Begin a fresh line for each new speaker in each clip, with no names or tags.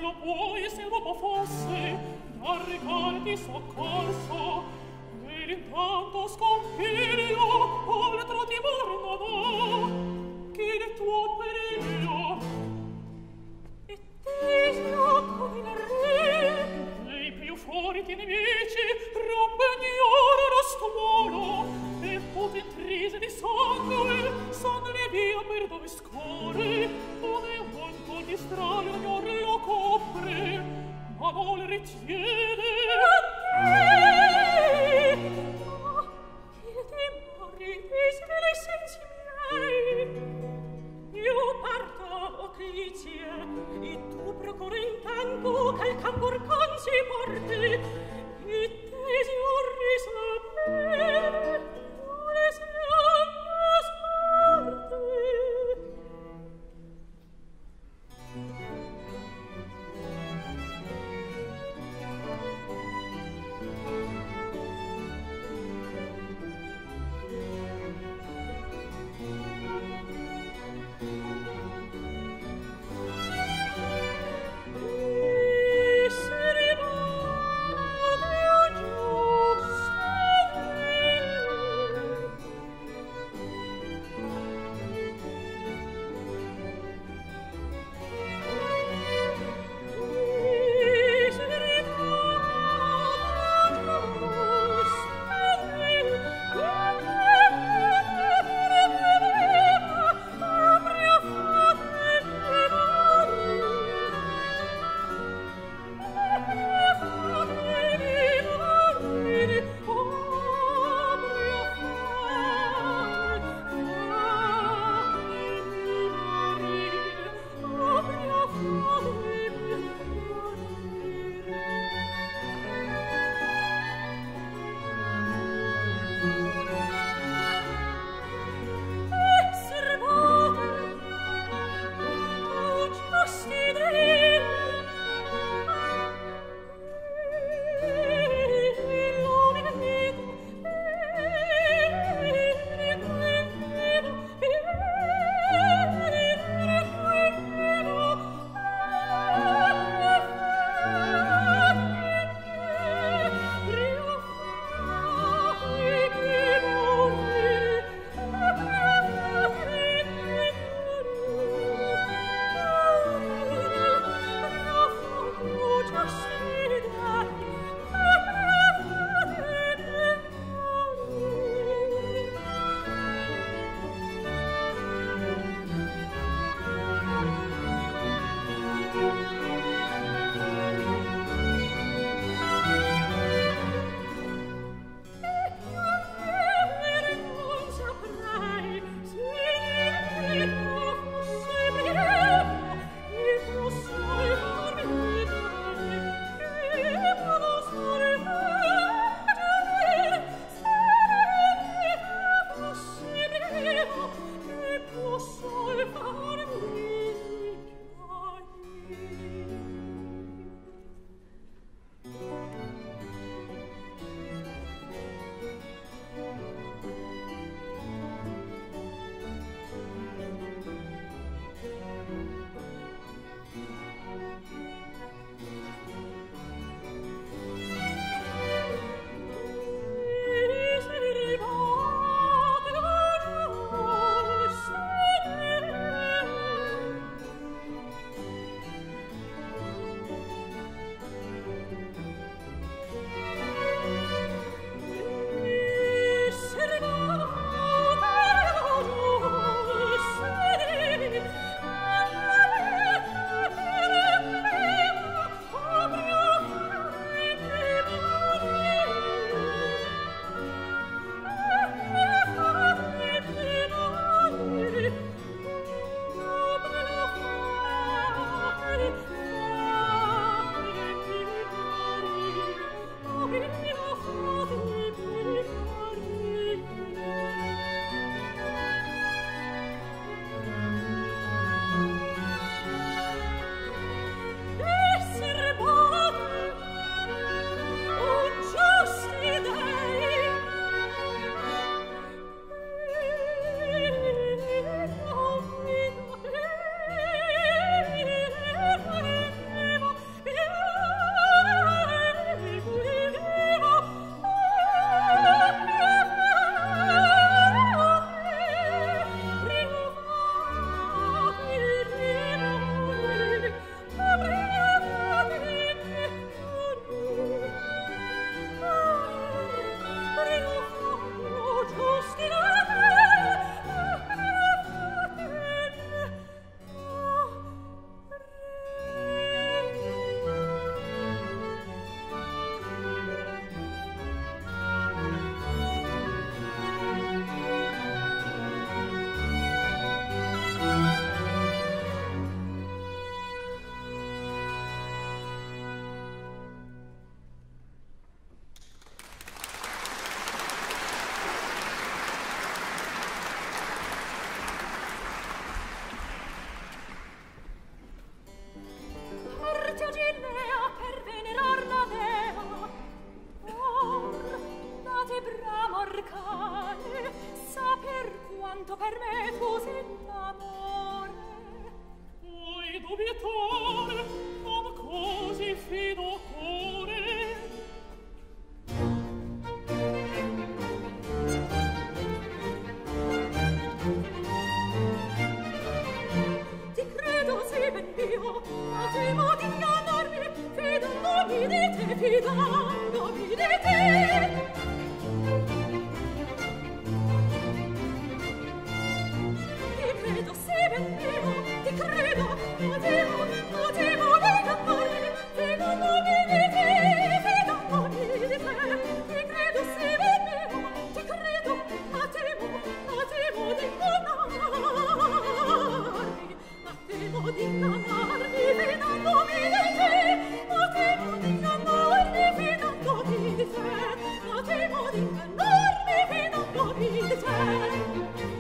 lo puoi se l'uomo fosse da recarti soccorso, ed intanto scompiglio altro timor non ho che il tuo periglio. E Teseo con il re dei più forti nemici rompe ogni ora lo stuolo e potentrise di sangue sangue via per dove scorre, ove un po' di strano ognor lo copre, ma non ritiene a te.
quanto per me tu senta amore.
Vuoi dubitare, non così fido cuore.
Ti credo sì ben mio, ma temo di ingannarmi, fidandomi di te, fidandomi di te. Ti credo sì ben mio, ti credo, ma temo di ingannarmi, fidandomi di te, fidandomi di te. Ti credo sì ben mio, ti credo, ma temo di ingannarmi. Temo di ingannarmi, fidandomi di te, ma temo di ingannarmi, fidandomi di te, ma temo di ingannarmi, fidandomi di te.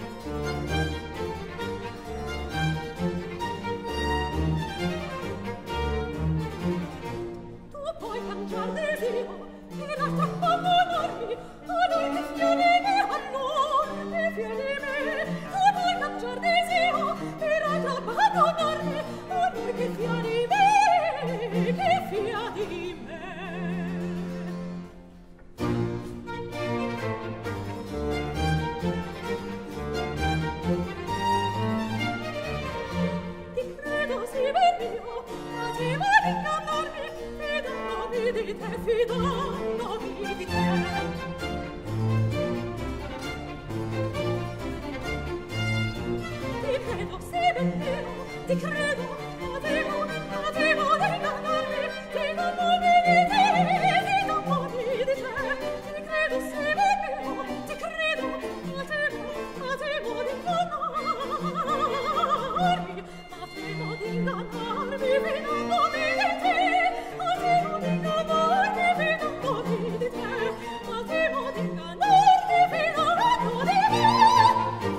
Tu puoi cangiar desio, e l'altra abbandonarmi, a lui che fiede me, a lui che fiede me. Tu puoi cangiar desio, e l'altra abbandonarmi, a lui che fia di me, che fia di me. Ti credo sì ben mio, ma temo di ingannarmi, fidandomi di te, fidandomi di te. Ti credo sì ben mio, ti credo, ma temo di ingannarmi, fidandomi di te, fidandomi di te. Ti credo sì ben mio, ti credo, ma temo di ingannarmi, ma temo di ingannarmi, fidandomi di te, ma temo di ingannarmi, fidandomi di te, ma temo di ingannarmi, fidandomi di te.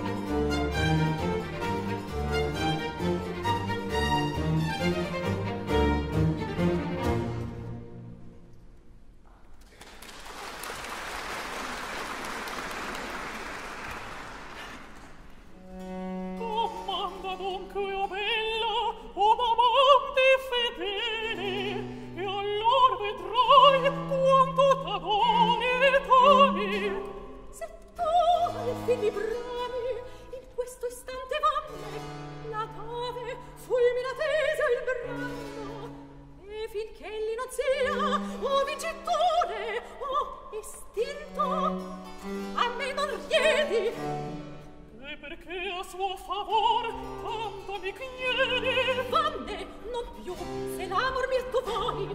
Comanda dunque, o bella, o amante fedele, e allor vedrai quanto t'adori.
Se tu alzi di brami, in questo istante vamme, la cave fulmina tesa il brando, e finché egli non sia o vincitore o istinto, a me non riedi.
E perché a suo favor tanto mi chiedi?
Vanne, non più, se l'amor mio tu vuoi.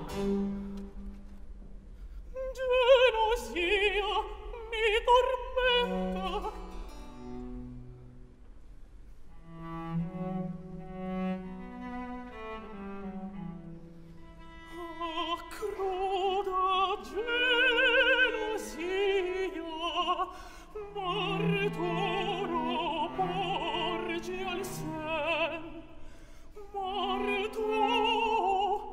Gelosia mi tormenta. Ah, cruda gelosia, martoro porgi al sen, martoro.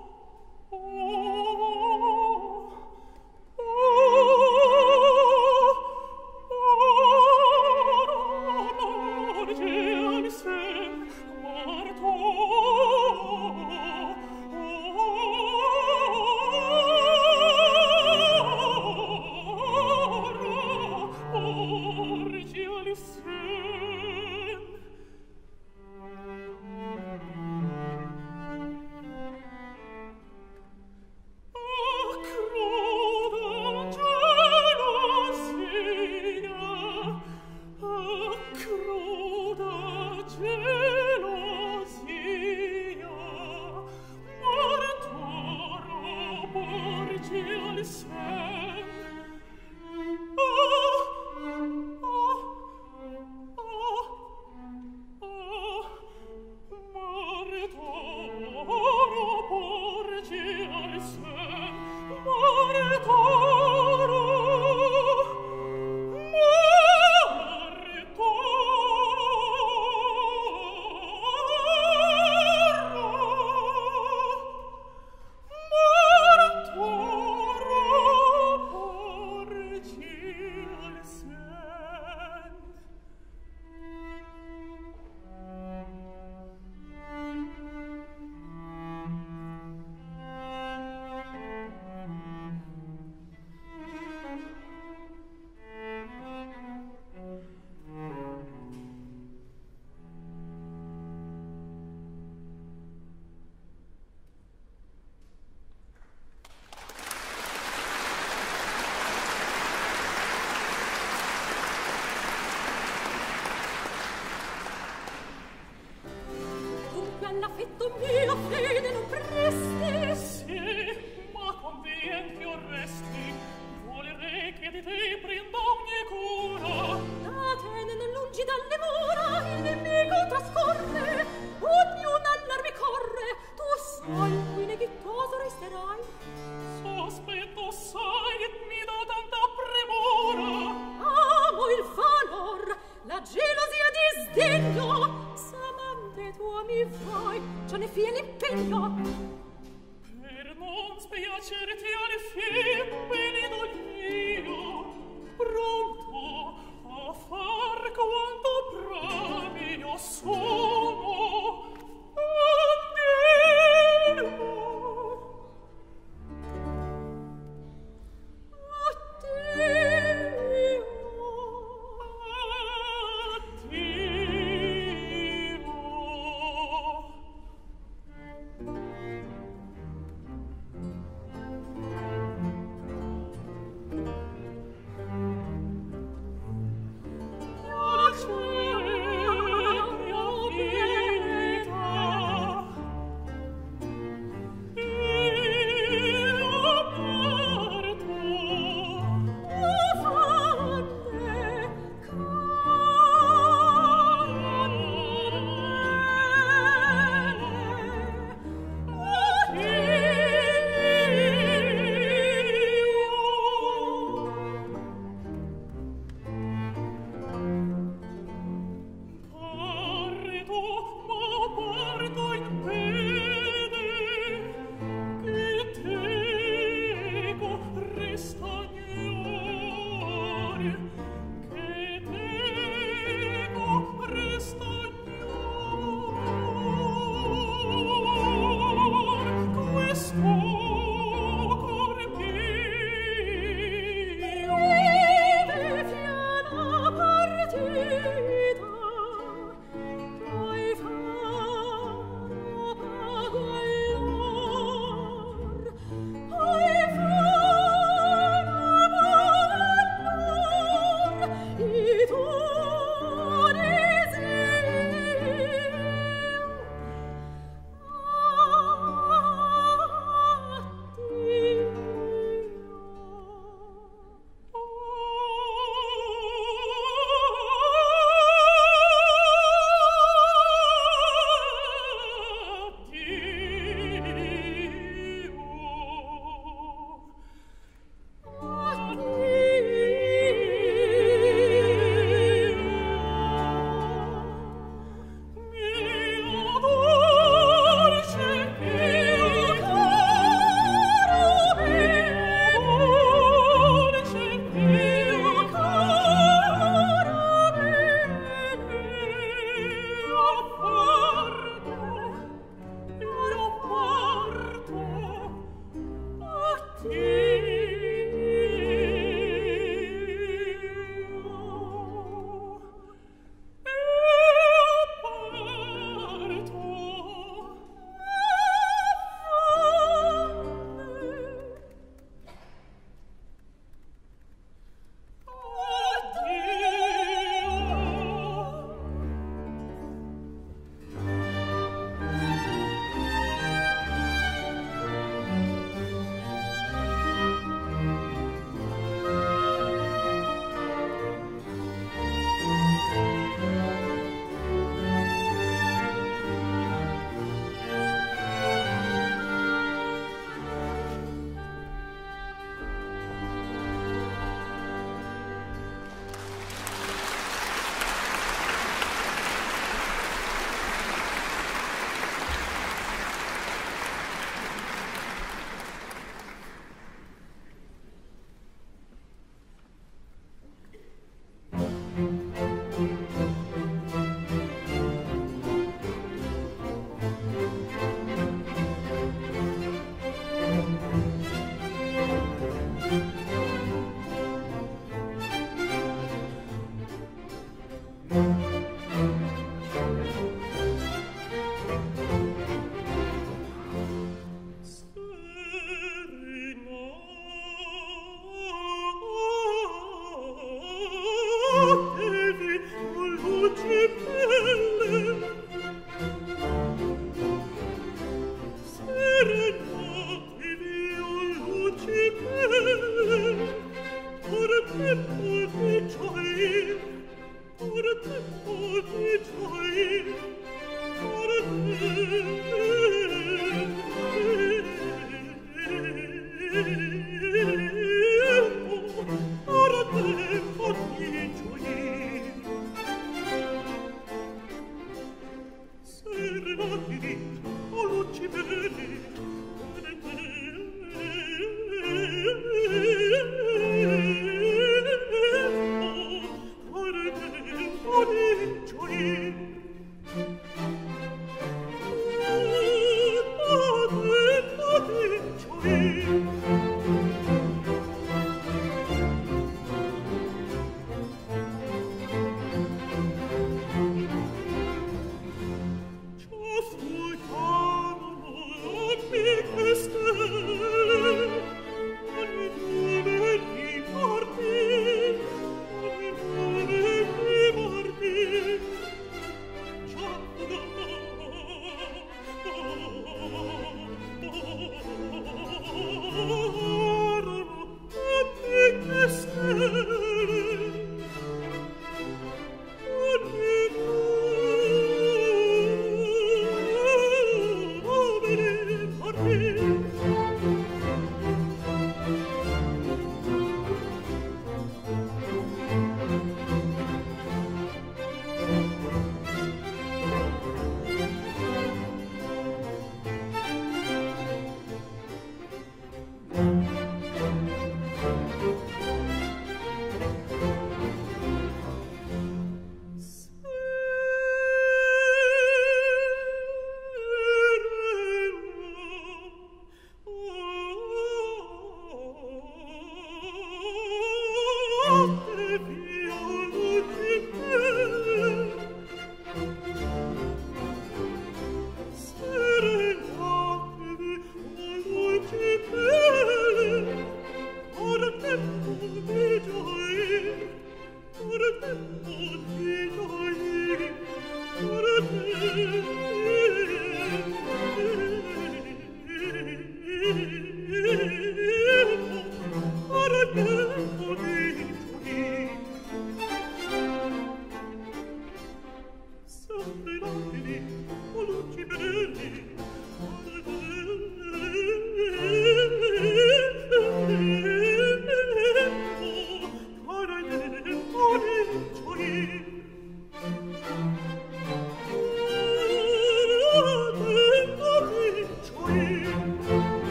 all'affetto mio fede non presti.
Sì, ma convien che orresti, volerei che di te prenda ogni cura.
D'Atene non lungi dalle mura il nemico trascorre, ognun all'armi corre, tu sai qui neghittoso resterai.
Sospetto sai che mi dà tanta premura.
Amo il valor, la gelosia di sdegno, s'amante tua mi fai, già ne fie l'impegno.
Per non spiacerti alle femmine d'oglio, pronto a far quanto brami io sono.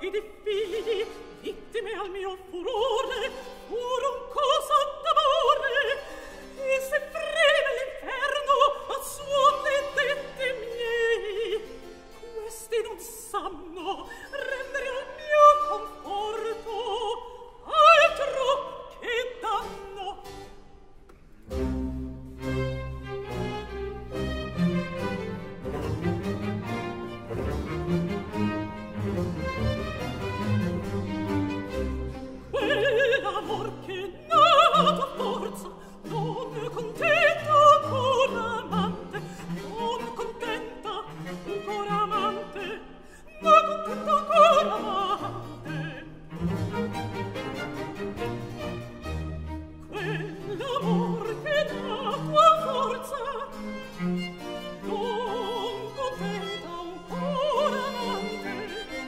ed i figli, vittime al mio furore, furon cosa d'amore, e se freme l'inferno a suone dette miei, questi non sanno rendere al mio conforto altro che danno. Quell'amor che nato forza non contenta ancora amante, non contenta ancora amante, non contenta ancora amante. Quell'amor che nato a forza non contenta ancora amante,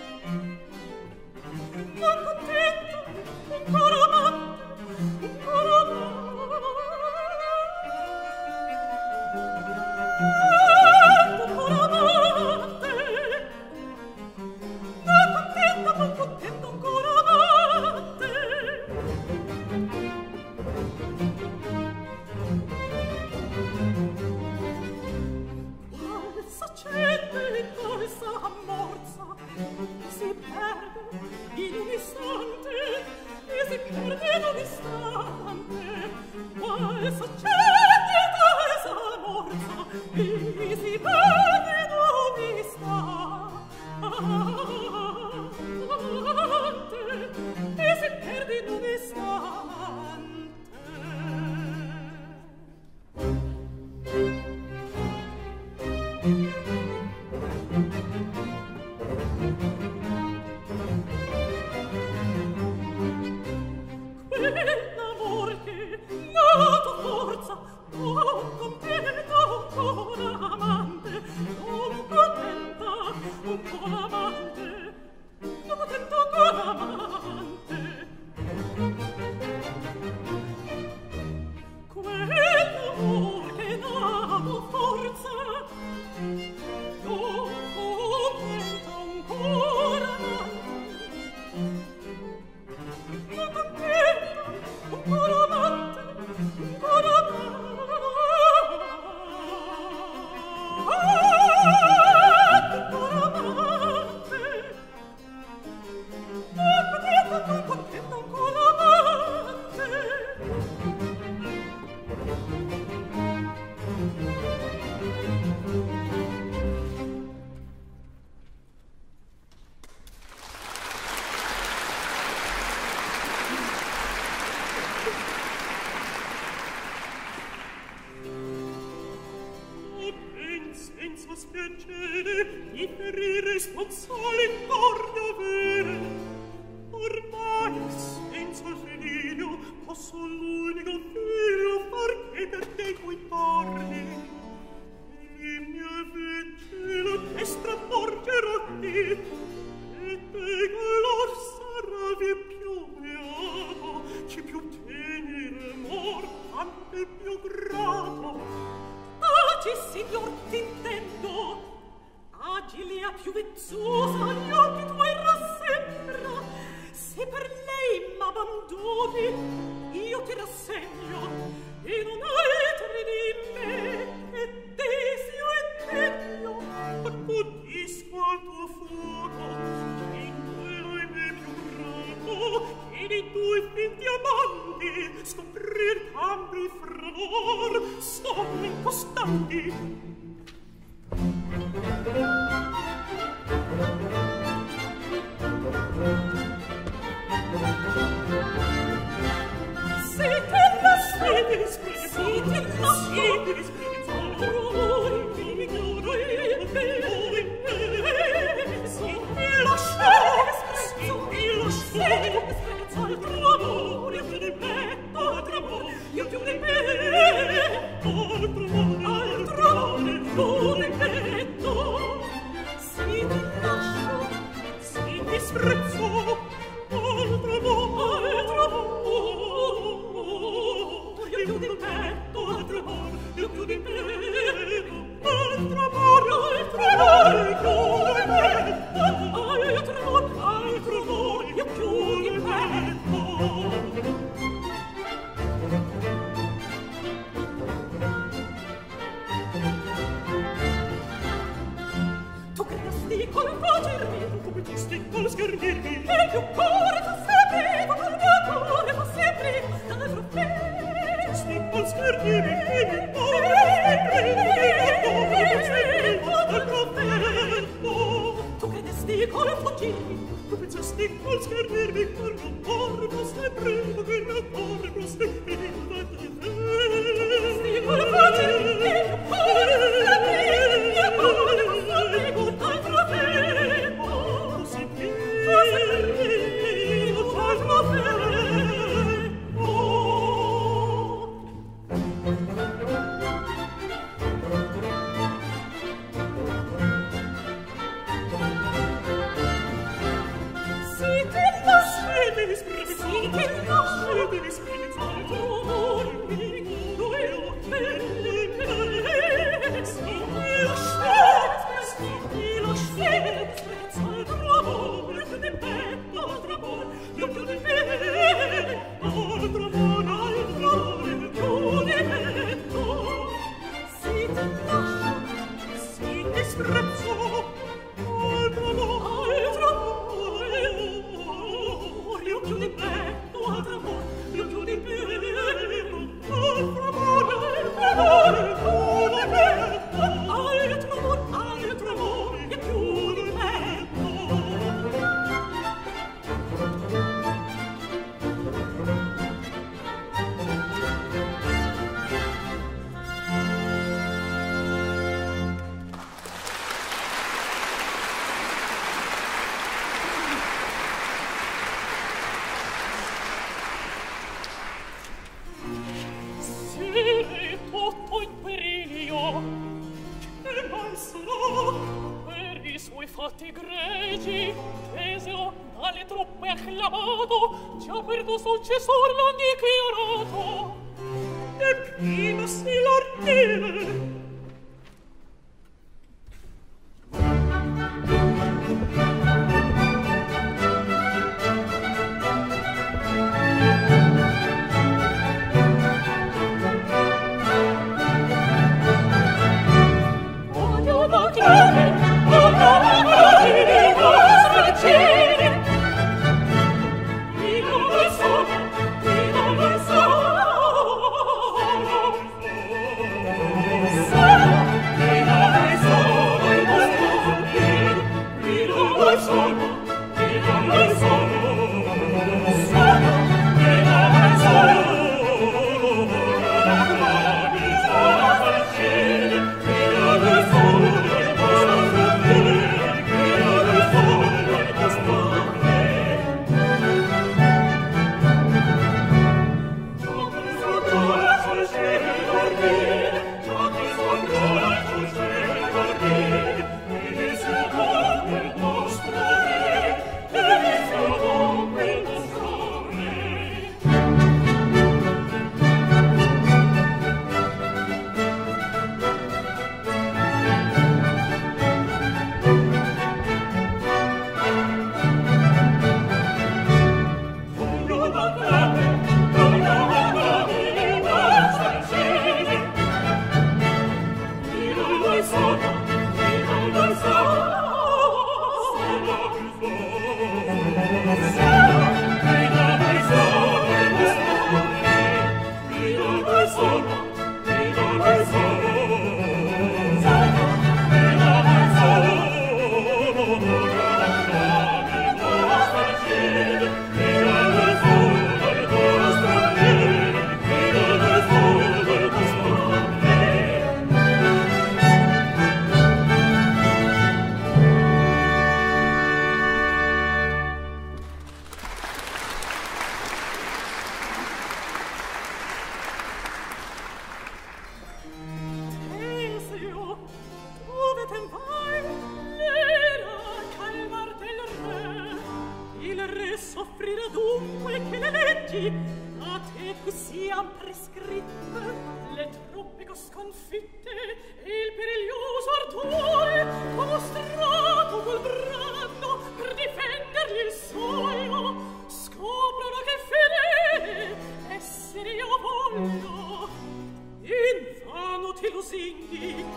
non contenta ancora amante, ancora si perde in un istante, e si perde in un istante, ma s'accende questa morsa, e si perde in un istante, e si perde in un istante. Quell'amor che nato forza non contenta ancora amante, non contenta ancora amante, non contenta ancora amante. Quell'amor che nato forza non contenta ancora amante, non contenta ancora amante, ancora senza spiacere di ferire sponsali corda avere, ormai senza figlio posso l'unico figlio far che per te cui parli, e mia vecchia la destra porgerò lì, e te che l'or sarà vi più beato, che più tenere amor ante più grato. Agi, signor, t'intendo, agilia più vezzosa gli occhi tuoi rassembra, se per lei m'abbandoni io ti rassegno, e non altri di me che desio e tegno, accudisco al tuo fuoco, in quello è me più grato, e di due finti amanti scoprir cambi fra lor sono incostanti. Siete la siete risprezzo, altrui ignoro e siete lo scemo, altro amore io ti rimetto, altro amore io ti rimetto, altro amore io rimetto. Si ti lascio, si ti sprezzo, altro amore io ti rimetto, altro amore io ti rimetto, altro amore io ti rimetto, altro amore schermirmi,
e il tuo cuore fosse privo, il mio cuore fosse privo d'altro bene.
sti col schermirmi, e il cuore fosse privo d'altro bene.
Tu credesti col fuggirmi,
Tu pensasti col schermirmi, per non cuore fosse privo, che il mio cuore fosse privo d'altro bene.
sti col fuggirmi, e il tuo cuore fosse privo, il mio cuore fosse privo d'altro bene.
Fosse privo
d'altro bene.
Fatti gregi, Teseo dalle truppe acclamato, già per tuo successor l'han dichiarato. E prima si l'ordine.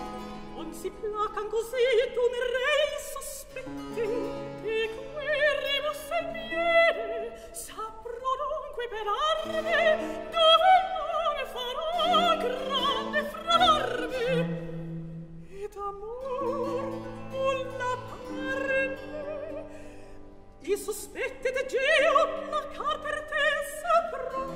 Non si placan così, tu mi rei sospetti, e guerre il sospetto de Geo, la car per te saprà.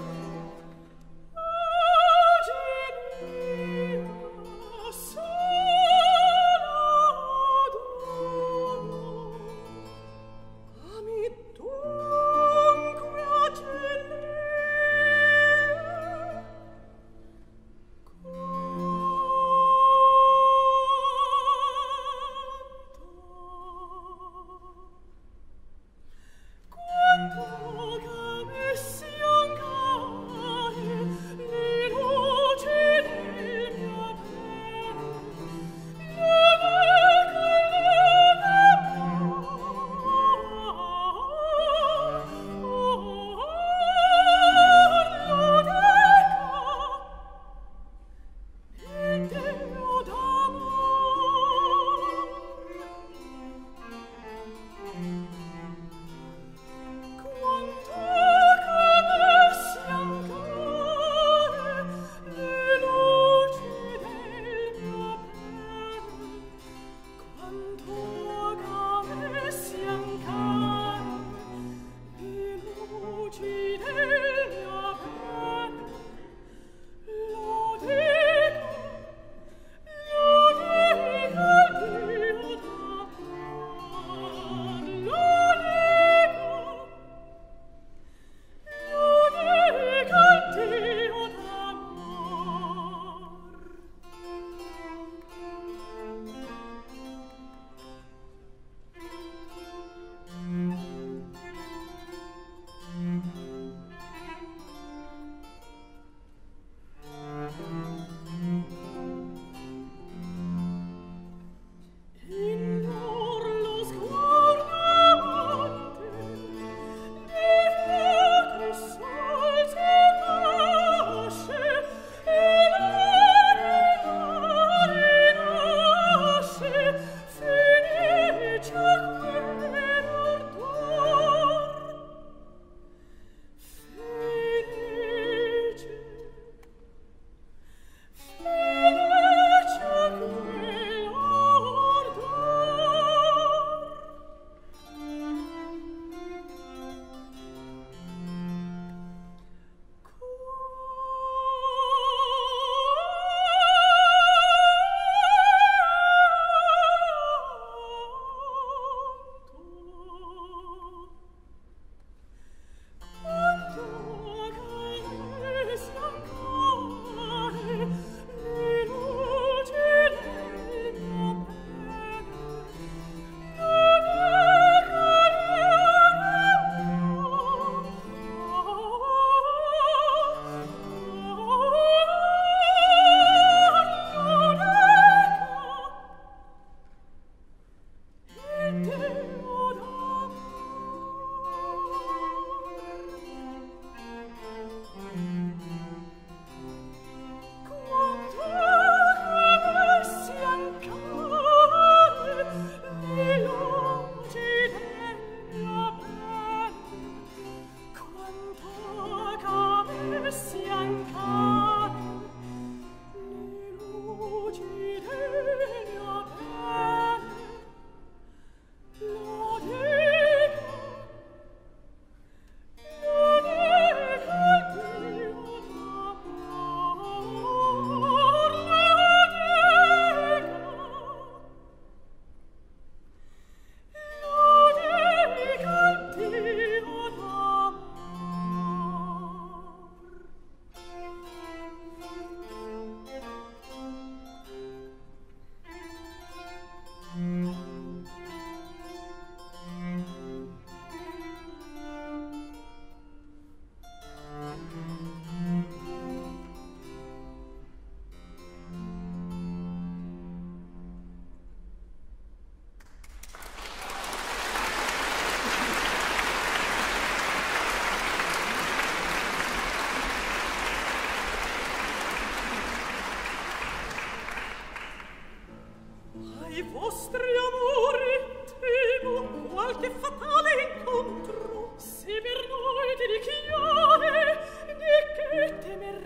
I vostri amori temo qualche fatale incontro, se per noi dedichiate di che temer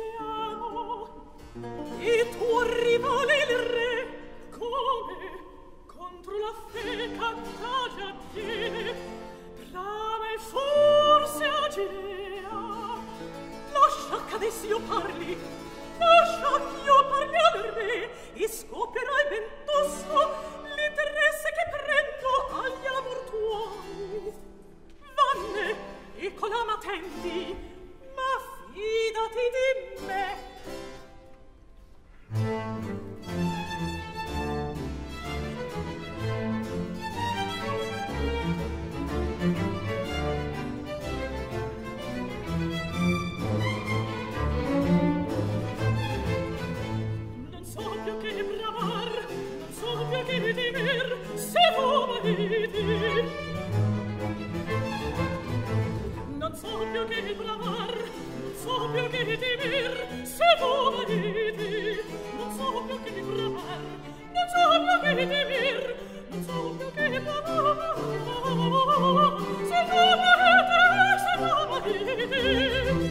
possiamo. E tuo rivale il re come contro la fe cantaglia tiene,
più che bramar, non so più che temer, se tu mariti. Non so più che bramar, non so più che temer, non so più che bramar, se tu mariti.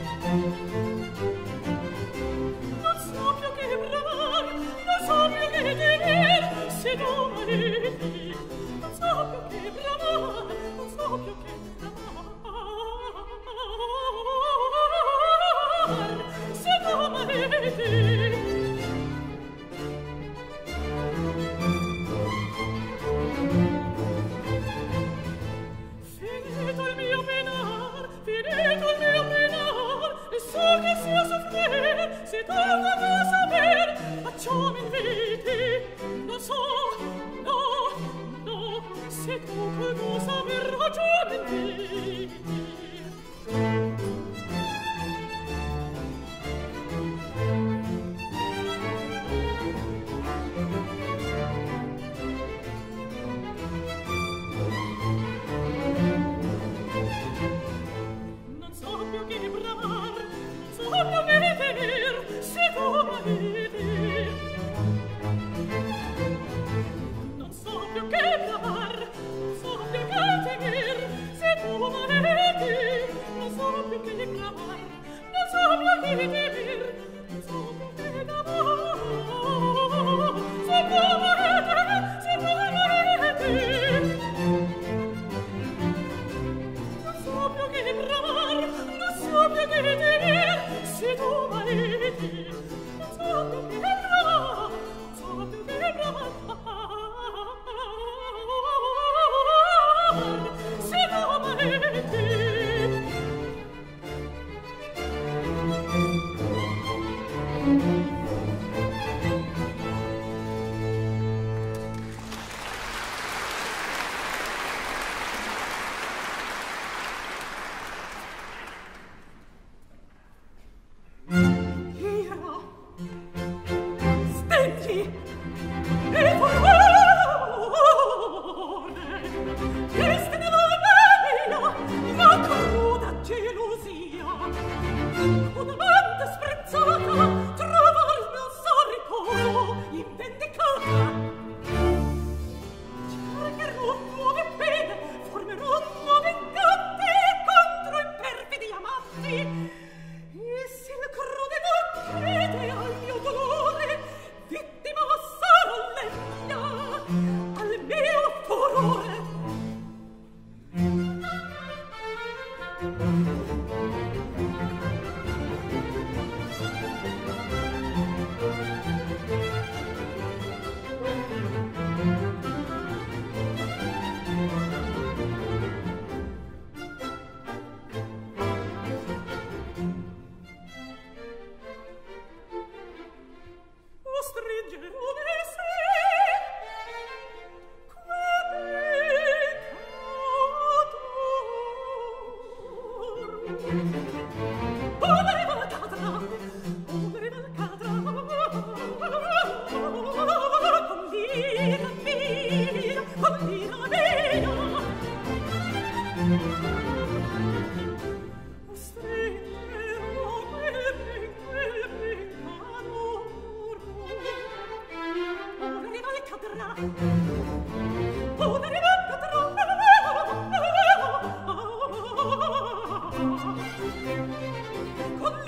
Non so più che bramar, non so più che temer, se tu mariti. Non so più che bramar, non so più che se tu mariti. Finito il mio penar, e so che sia soffrer, se tu non vuoi saper, a ciò mi inviti. Non so, no, se tu che vuoi saper, a ciò mi inviti. Non so più che bramar, non so più che temer, se tu mariti. Non so più che bramar, non so più che temer, se tu mariti. Non so più che bramar, non so più che temer, non so più che bramar, se tu mariti, se tu mariti. Non so più che bramar, non so più che temer, se tu mariti. Non so più che bramar, non so più che bramar, se tu mariti. Con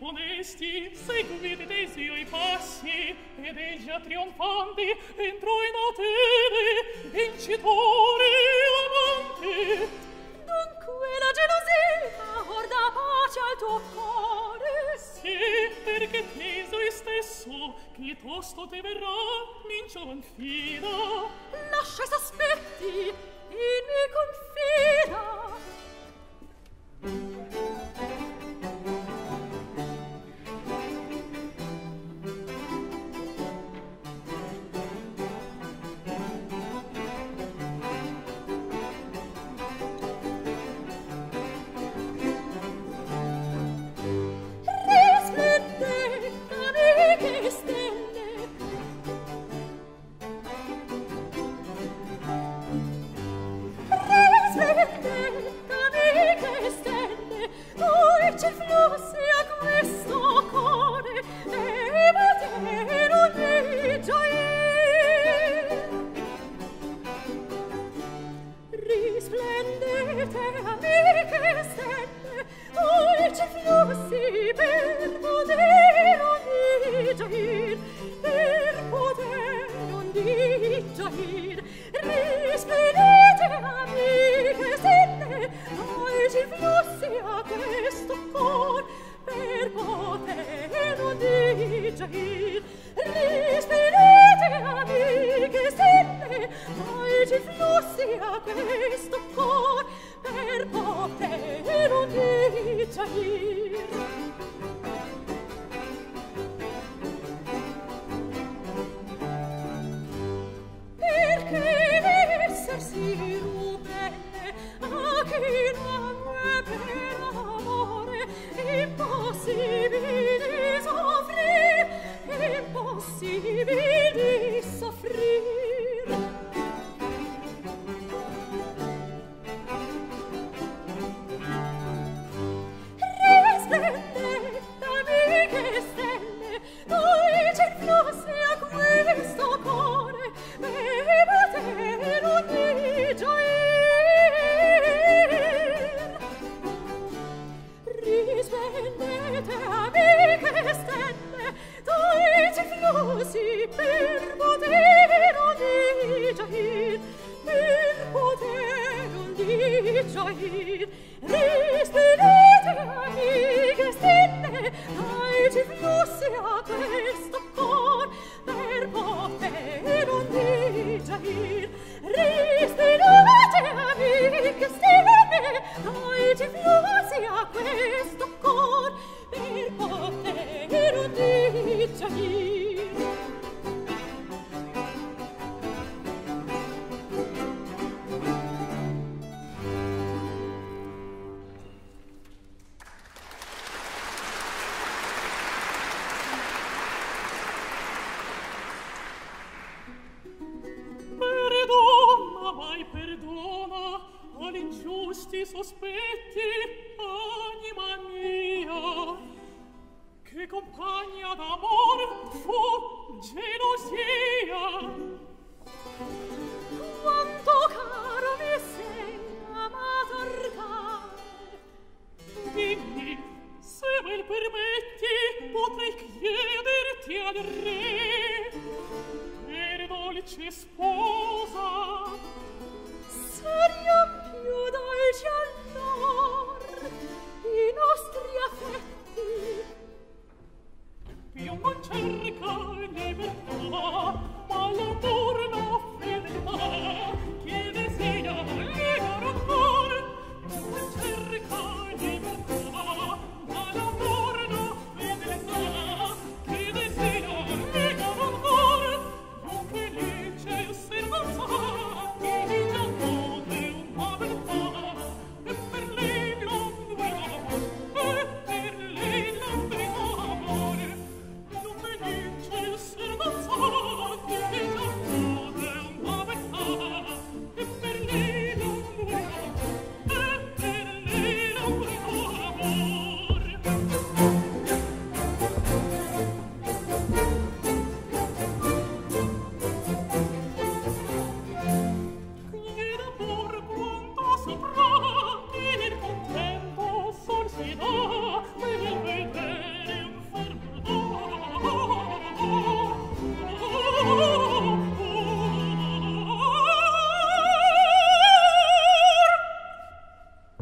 onesti, seguite dei suoi passi, ed egli a trionfanti entrò in Atene, vincitore avanti.
Dunque la gelosia or dà pace al tuo cuore?
Sì, perché Teseo stesso, che tosto te verrà, min giovan fida.
Lascia i sospetti, in me confida.
Servo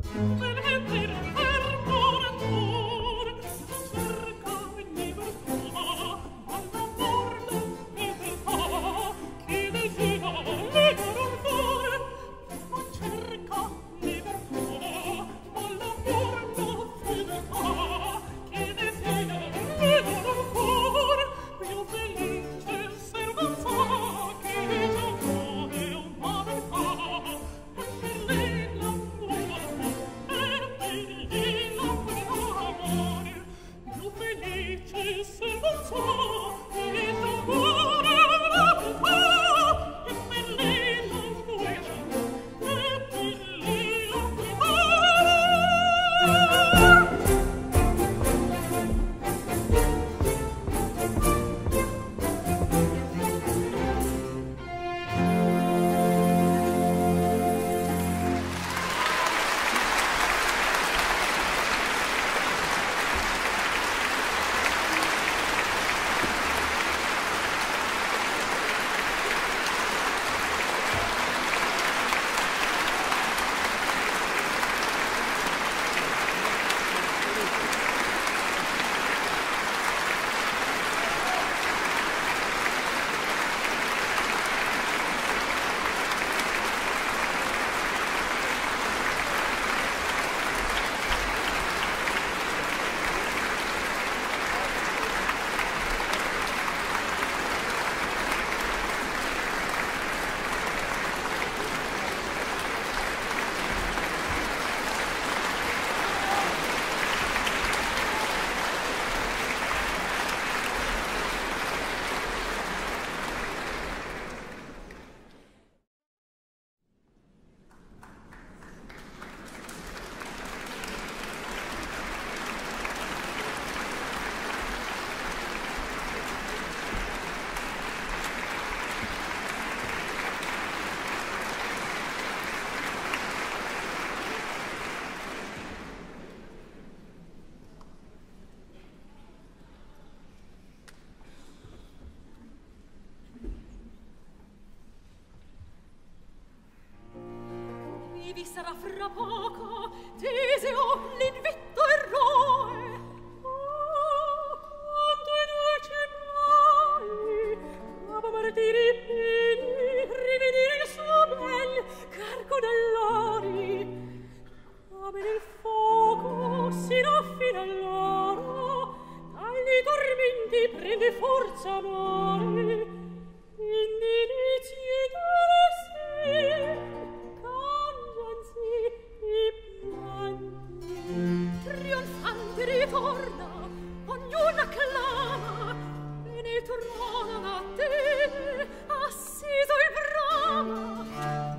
vi sarà fra poco Teseo l'invitto eroe. Oh, quanto è dolce mai dopo martiri pini rivedere il suo bel carco d'allori, come nel fuoco si raffina l'oro, dagli tormenti prende forza amore, indilizie da sé trionfante ritorna, ognuno acclama, e nel trono da te assiso il brama.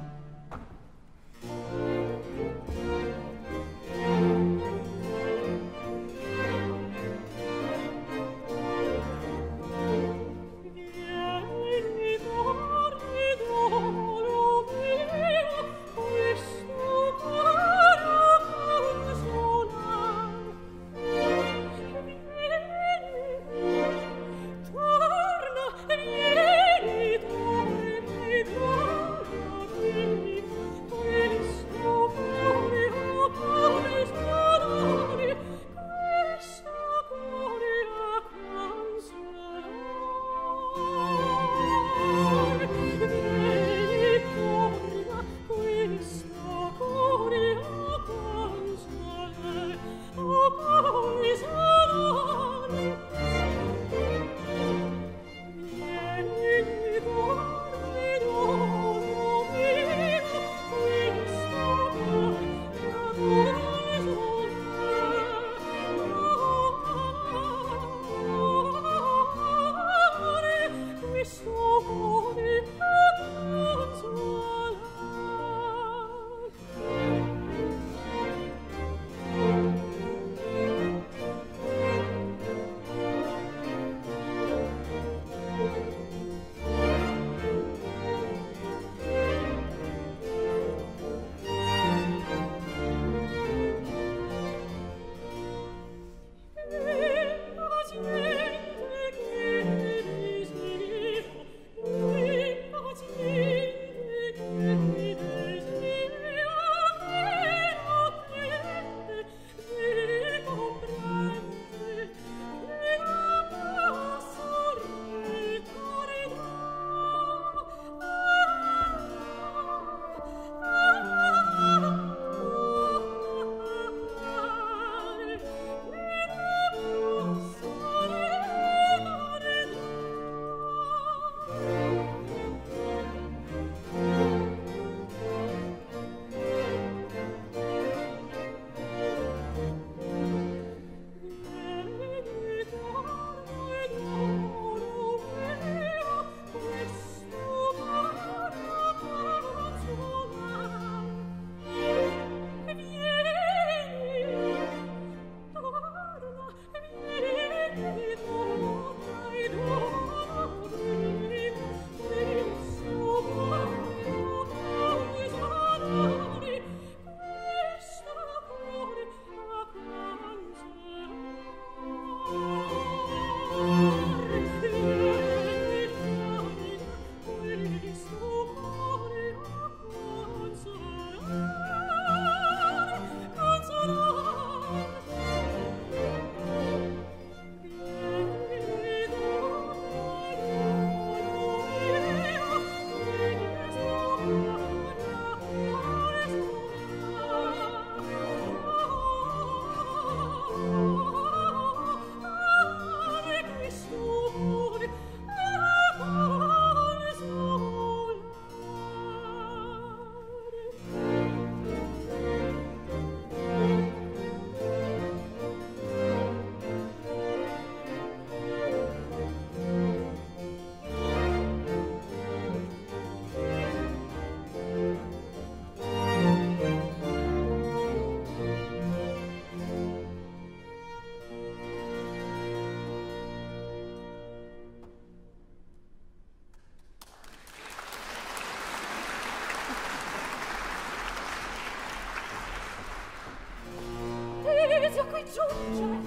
Martesio qui giunge.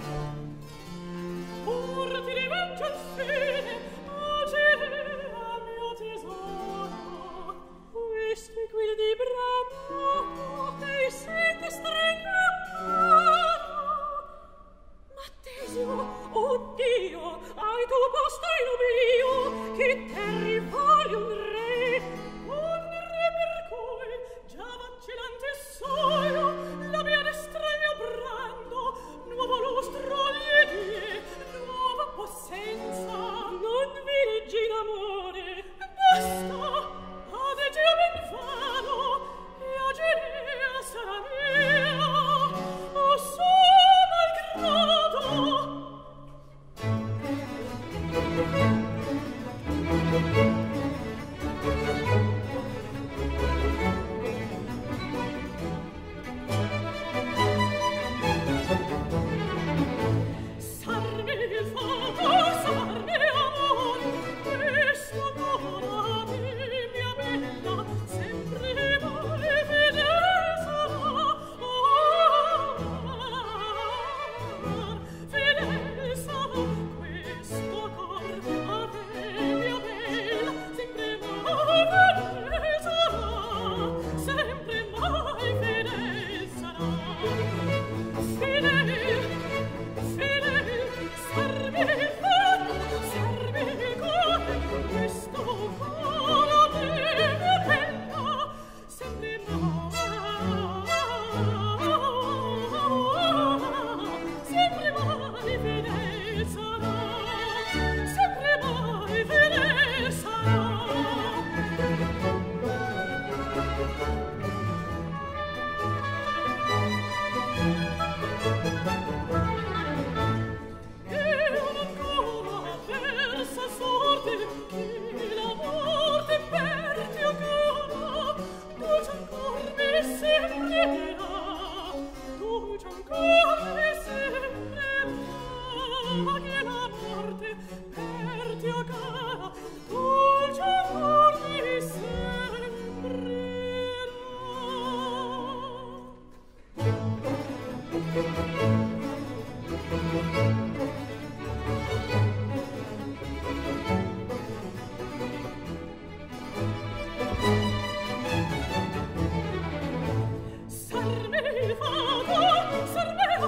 Or ti rivolge il fine, agire a mio tesoro.
Questi qui di bramo, e siete stringato. Martesio, oh Dio, hai tu posto in oblio, che te rivoli un re per cui già vacillante soio, la mia destra il mio brando, nuovo lustro gli die, nuova possenza. Non vi leggi d'amore, basta, adegio ben vano, e agirea sarà mia, o sono al grado. Sarmi il fuoco, sarmi amor, questo cuore mia bella, sempre mai fedele sarà. Fedele sarà questo cuore a te mia bella, sempre mai fedele sarà, sempre mai fedele sarà. Fedele, serve il fuoco, serve il cuore, questo cuore mia bella, sempre mai fedele sarà, sempre mai fedele sarà. Che la morte perdi ancora, dolce ancor mi sembrerà, dolce ancor mi sembrerà, che la morte perdi ancora, dolce ancor mi sembrerà. Serve il fuoco, serve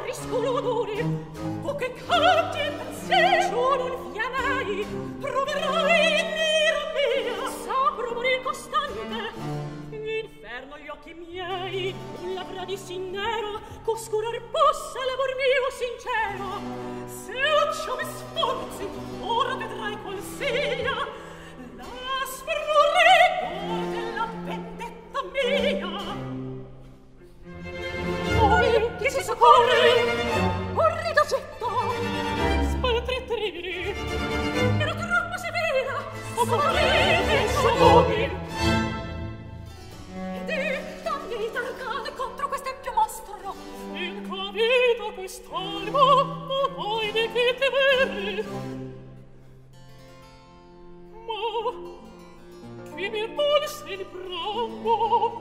affrisco l'odore, o che canti il pensiero non fiamai, proverai l'ira mia, sapro morir costante. Inferno gli occhi miei, un l'avrà di sin nero, c'oscurar possa l'amor mio sincero. Se occhio mi sforzi, ora vedrai qual sia l'aspro rigor della vendetta mia. Poi chi si soccorre? Un ridacetto spaltri tribili, era troppo severa, soccorrete scioghi. Dammi d'arcane contro quest'empio mostro.
In capito quest'alma non hai di che temere. Ma chi mi volse il bramo?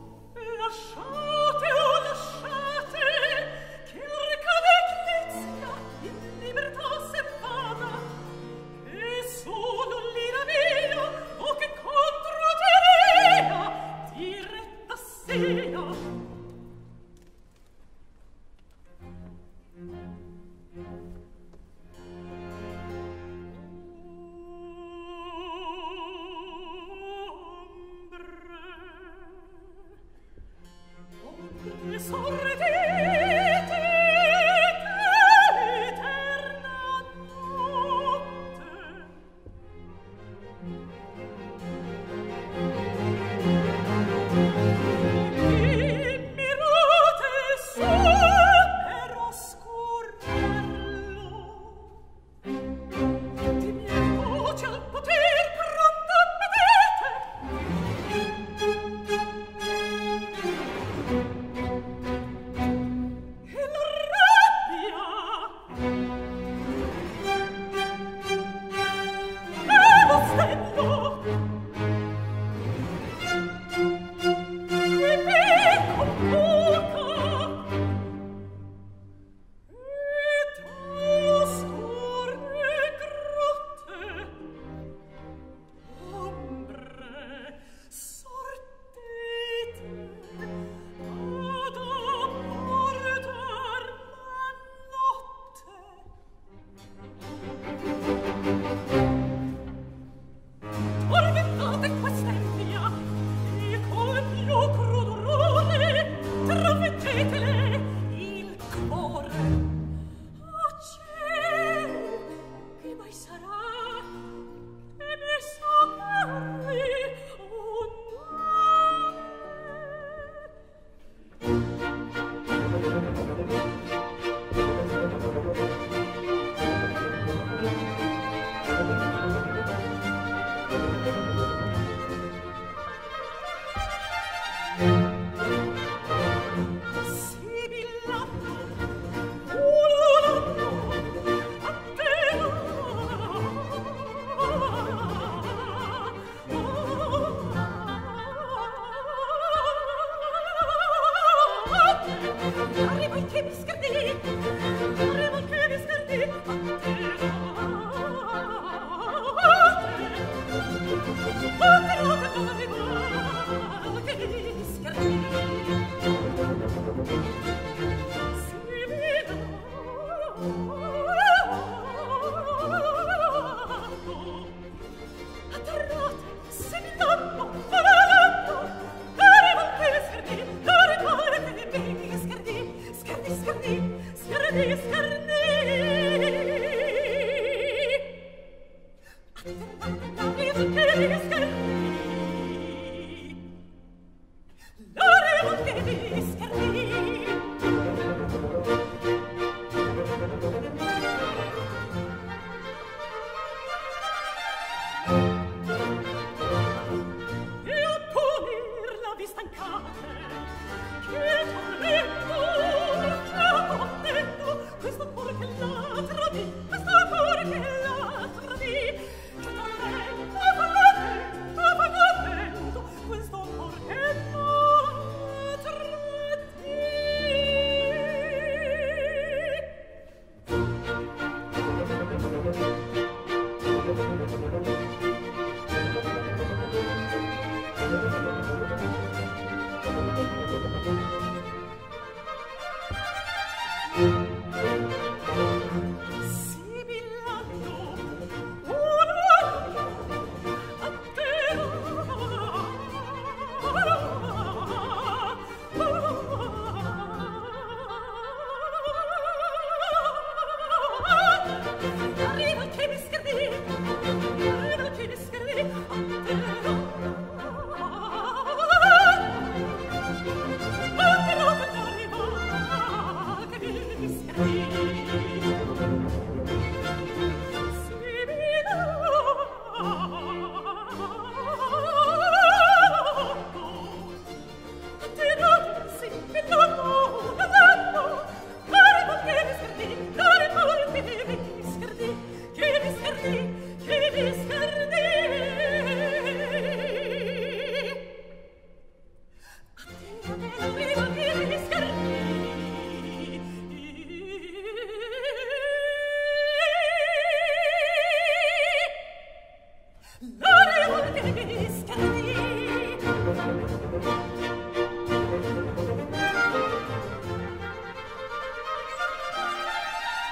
Lasciate, oh lasciate, che arca d'eglizia in libertà se vada, che sono l'ira mia, o che contro Gerea diretta sia.
Questo cuore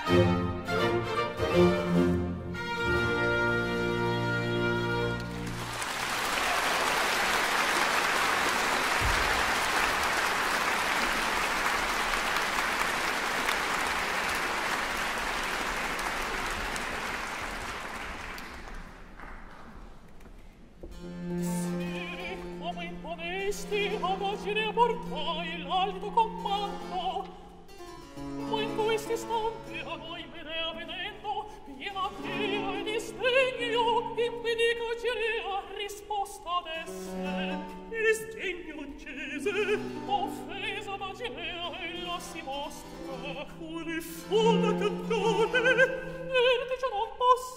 Ad agire a portai l'alto comando, ma in questo istante a noi Medea venendo, piena pia e di sdegno, impedì che Girea risposta desse. Il sdegno accese, offesa da Girea, ella si mostra. Quale folla cantone, vertice non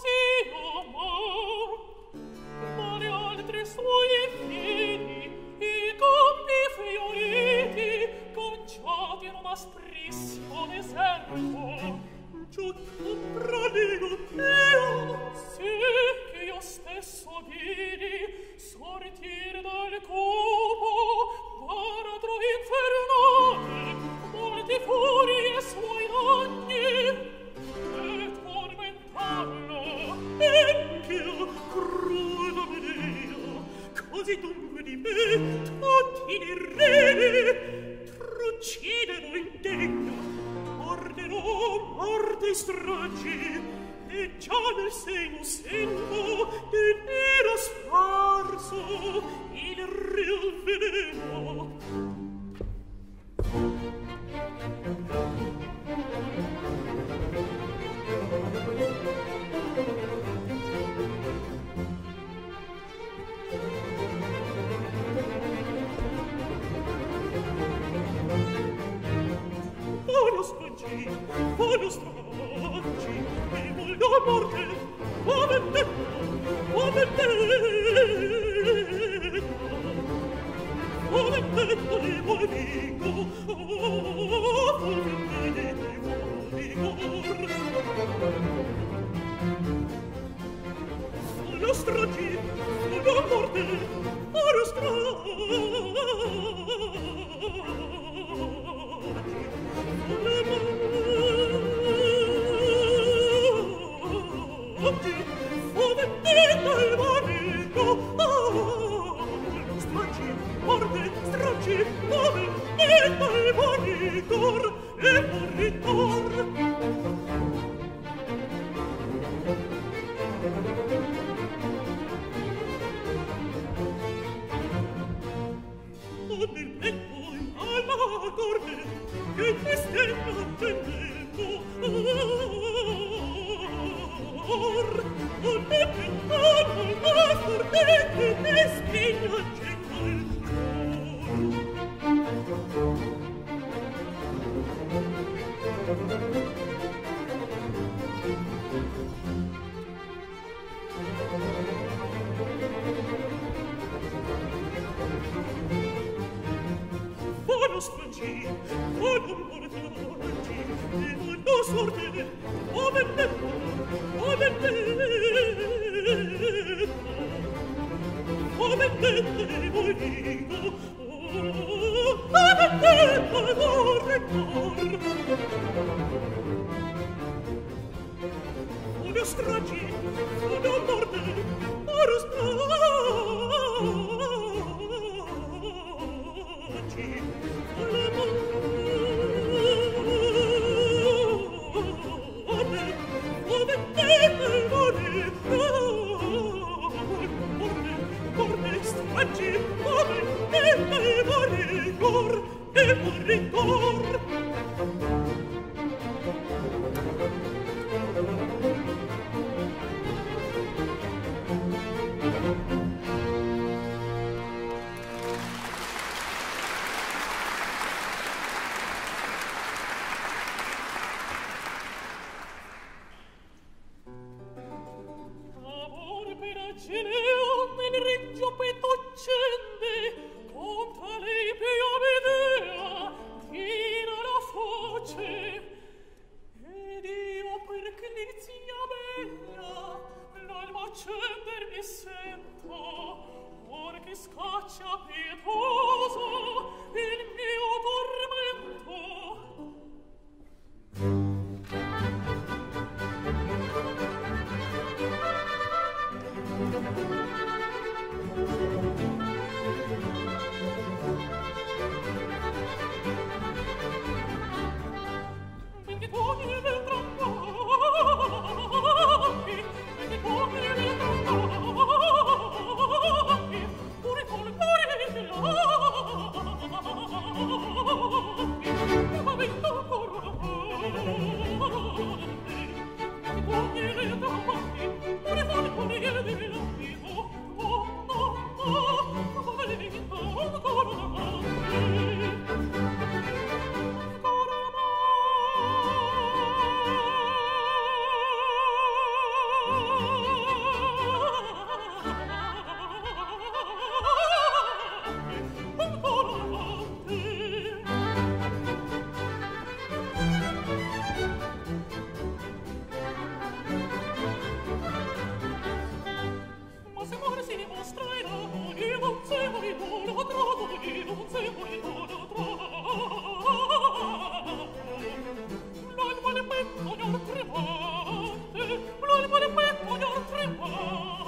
possiamo, ma le altre suoi piedi, i campi fioriti, conciati in un asprissimo deserto. Giù prodigo io, sì che io stesso vidi, sortir dal cupo baratro infernale, molti furie suoi danni, e tormentarlo. Anch'io, cruda Medea, così dunque di me tutti i re trucidano indegno, orderò morte stragi, e già nel seno sento del nero sparso il real veleno. Buono stragi, e molto morte, o vendetta, o vendetta, o vendetta di buon amico, o vendetta di buon amico. Buono stragi, buono morte, buono stragi, petto ognor tremante, l'ulmo del petto ognor tremante.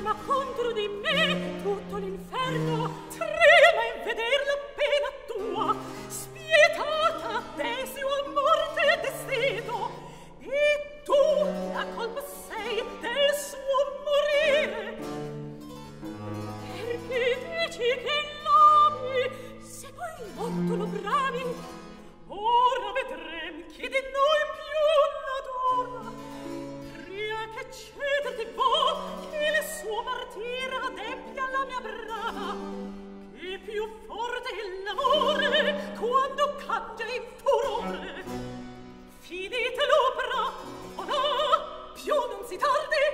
arma contro di me, tutto l'inferno trema in veder la pena tua, spietata Desio a morte destino, e tu la colpa sei del suo morire. Perché dici che l'ami, se poi morto lo bravi? Ora vedrem chi di noi più l'adora. Pria che cederti vo, che il suo martire adempia la mia brava, che più forte è l'amore quando cambia in furore. Finite l'opera, o no, più non si tardi,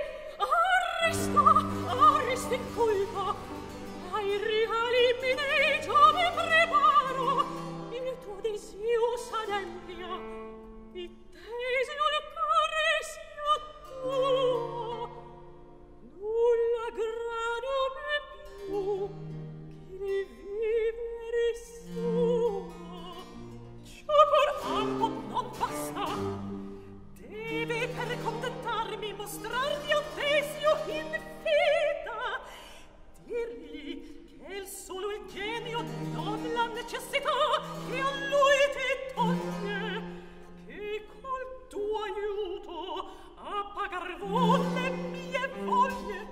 arresta in colpa, ai regali minei già mi preparo, il tuo desio s'adempia, il Desio il cuore sia tuo, nulla grado me più che vivere sua. Ciò portanto non basta, deve per contentarmi mostrarti a Desio in fida, dirgli che il solo il genio non la necessità che a lui ti toglie, che col tuo aiuto a pagar vuol le mie voglie.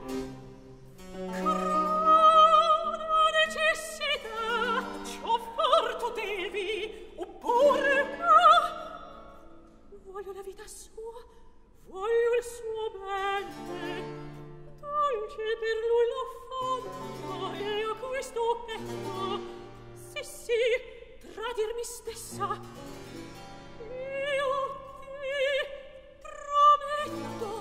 Crona necessità, ciò far tu devi, oppure voglio la vita sua, voglio il suo bene, dolce per lui l'ho fatta, e a questo ecco, sì, tradirmi stessa, io ti prometto.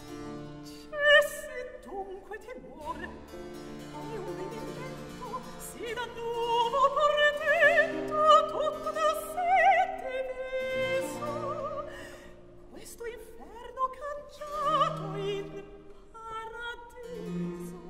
Cessi dunque timore, hai un benedetto, si da nuovo portento, tutto da sé te viso, questo inferno cangiato in paradiso.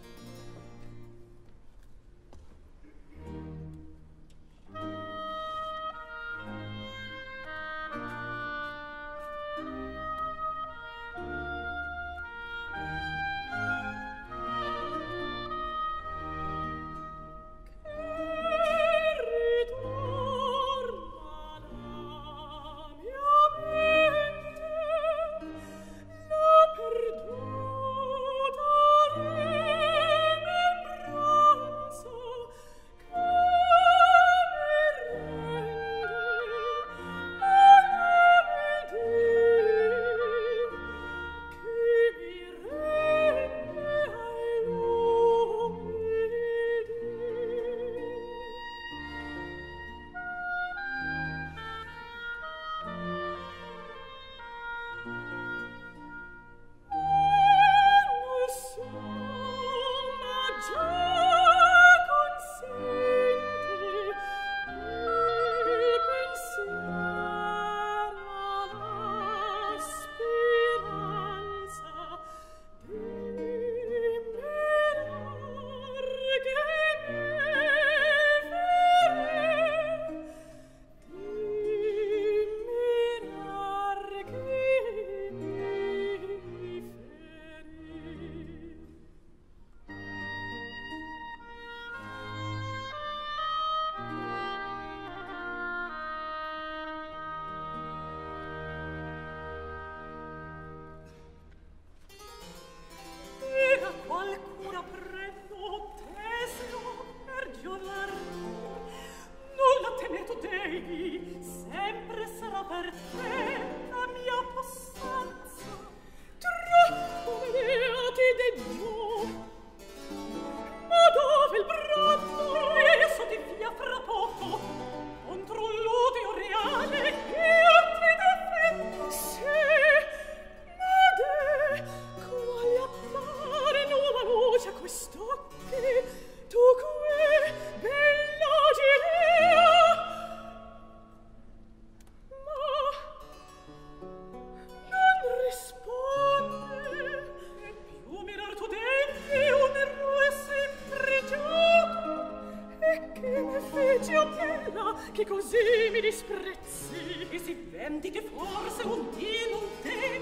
Che così mi disprezzi, e si vendi che forse un dì non temi.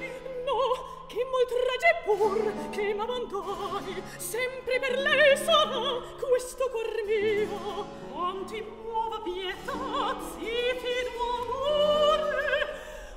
no, che m'oltraggi pur, che m'abbandoni, sempre per lei sarà questo cor mio. Non ti muova pietà, ziti d'amore,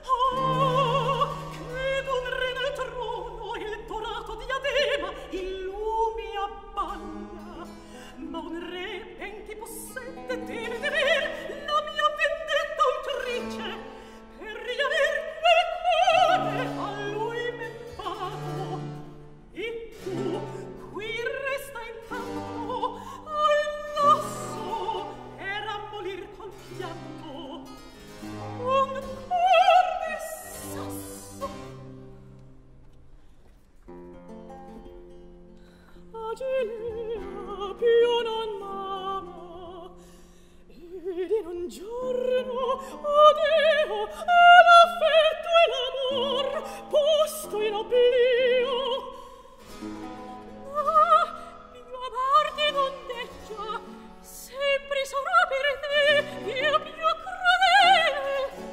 che d'un re del trono il dorato diadema illumi abbaglia, ma un re ben ti possente deve dever la mia vendetta ultrice, per riaver quel cuore a lui m'è pago. E tu qui resta intanto al lasso per ammolir col pianto un cor di sasso. Agilea più non m'ama, ed in un giorno adeo all'affetto e l'amor posto in oblio. Ma mio amor ti non deggia, sempre sarà per te mio più crudele.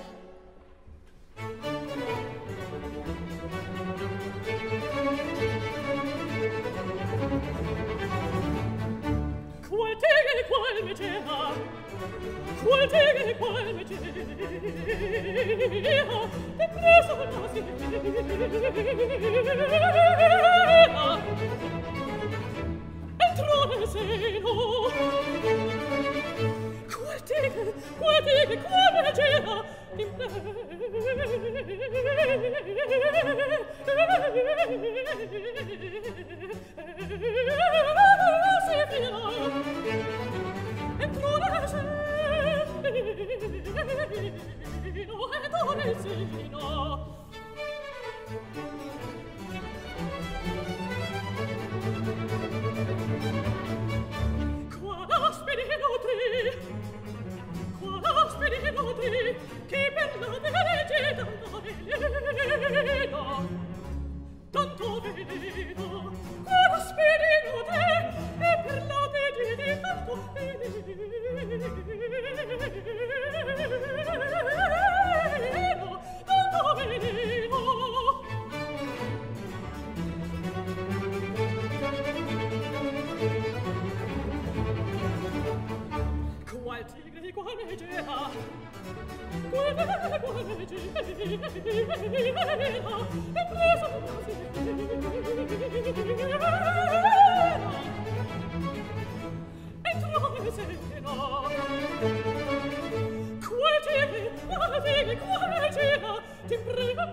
Qual te, qual metera, qual te, qual metera, e preso la sera, entrò nel seno. Qual te, qual metera, in entrò nel seno. Qual asperi notri, che per la legge d'Annalena, tanto veleno, qual asperi notri, e per la legge di tanto veleno, tanto veleno. Qual tigre, qual megera, qual megera, e preso la sera, entrò nel seno. Qual tigre, qual megera, ti prego,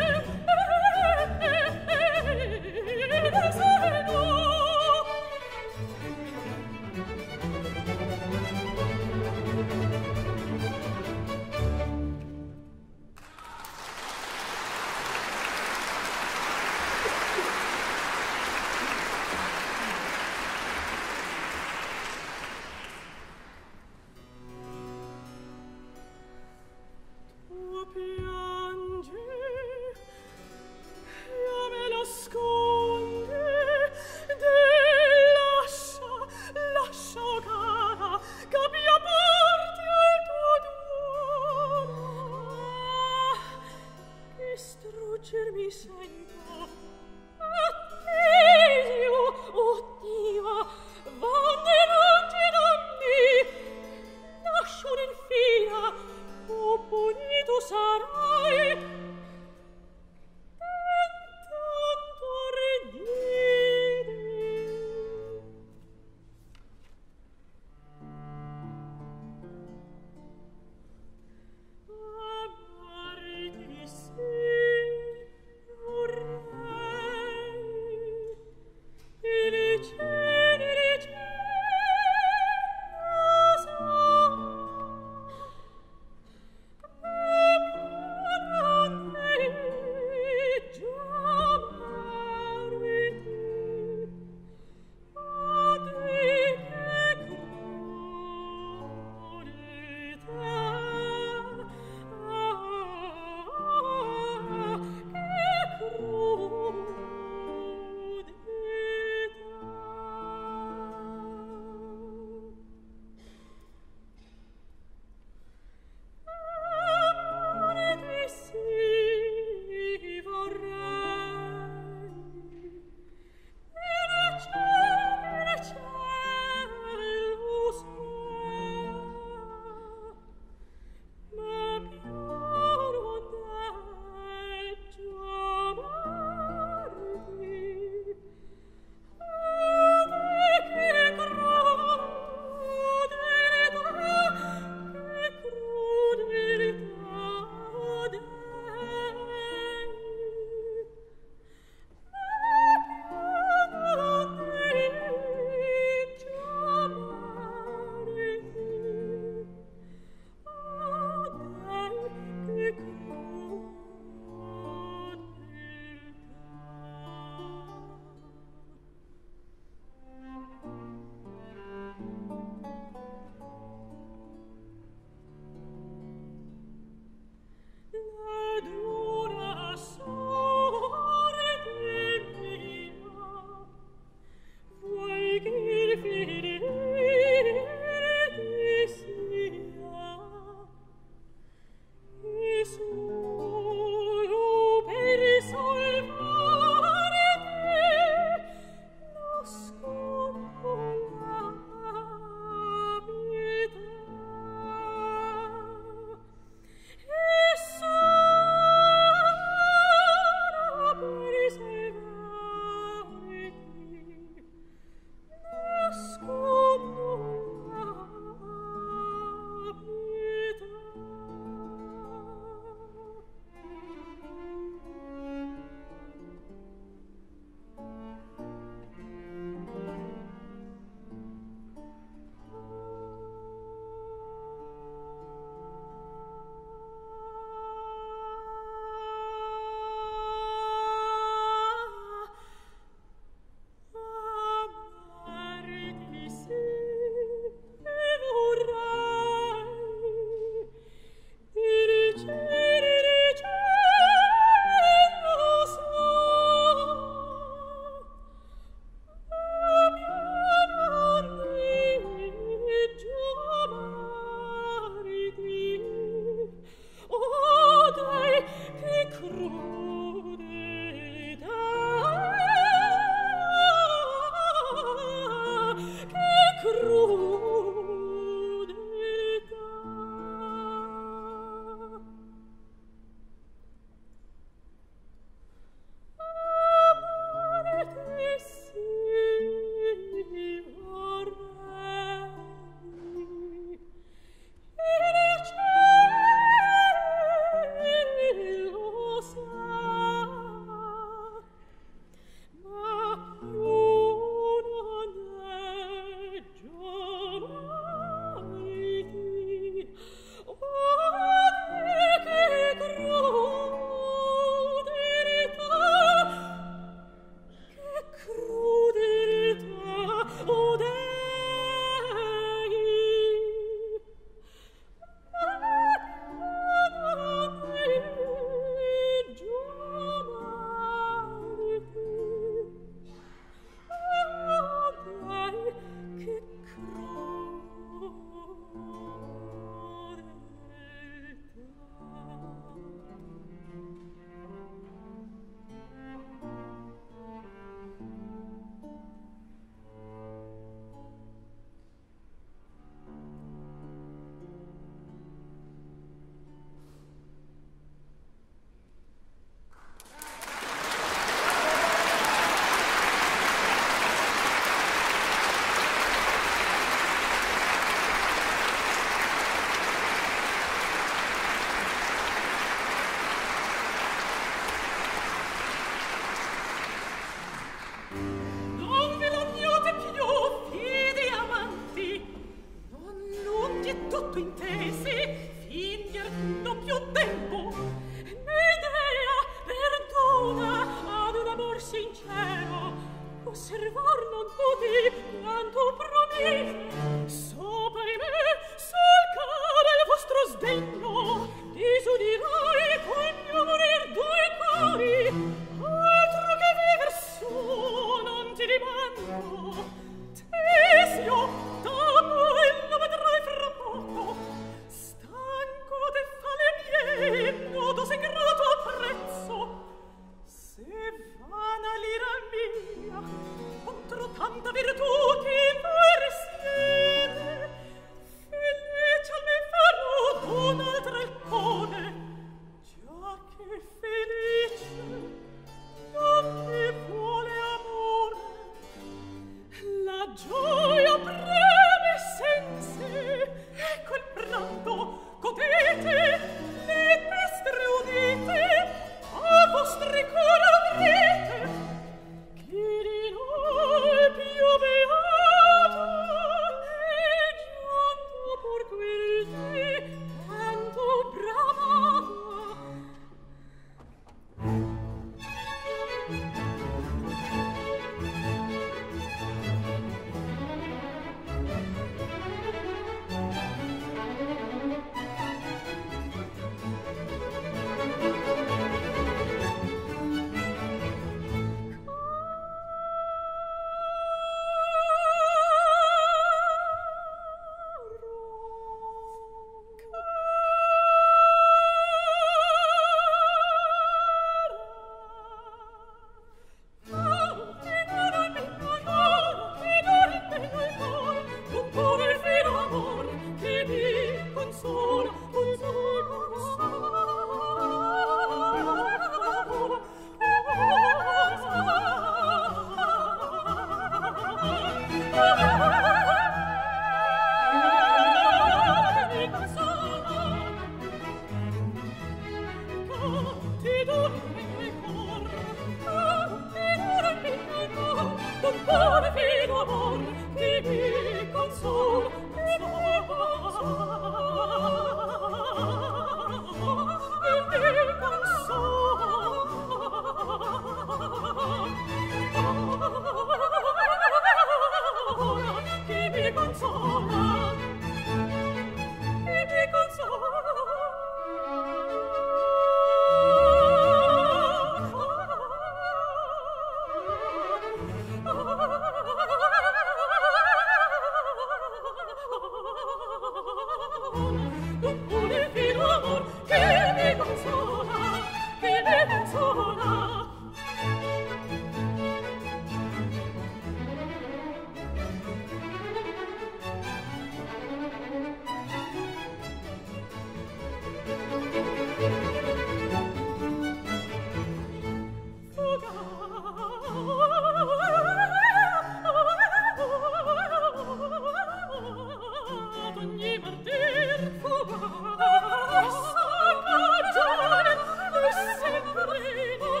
Sempre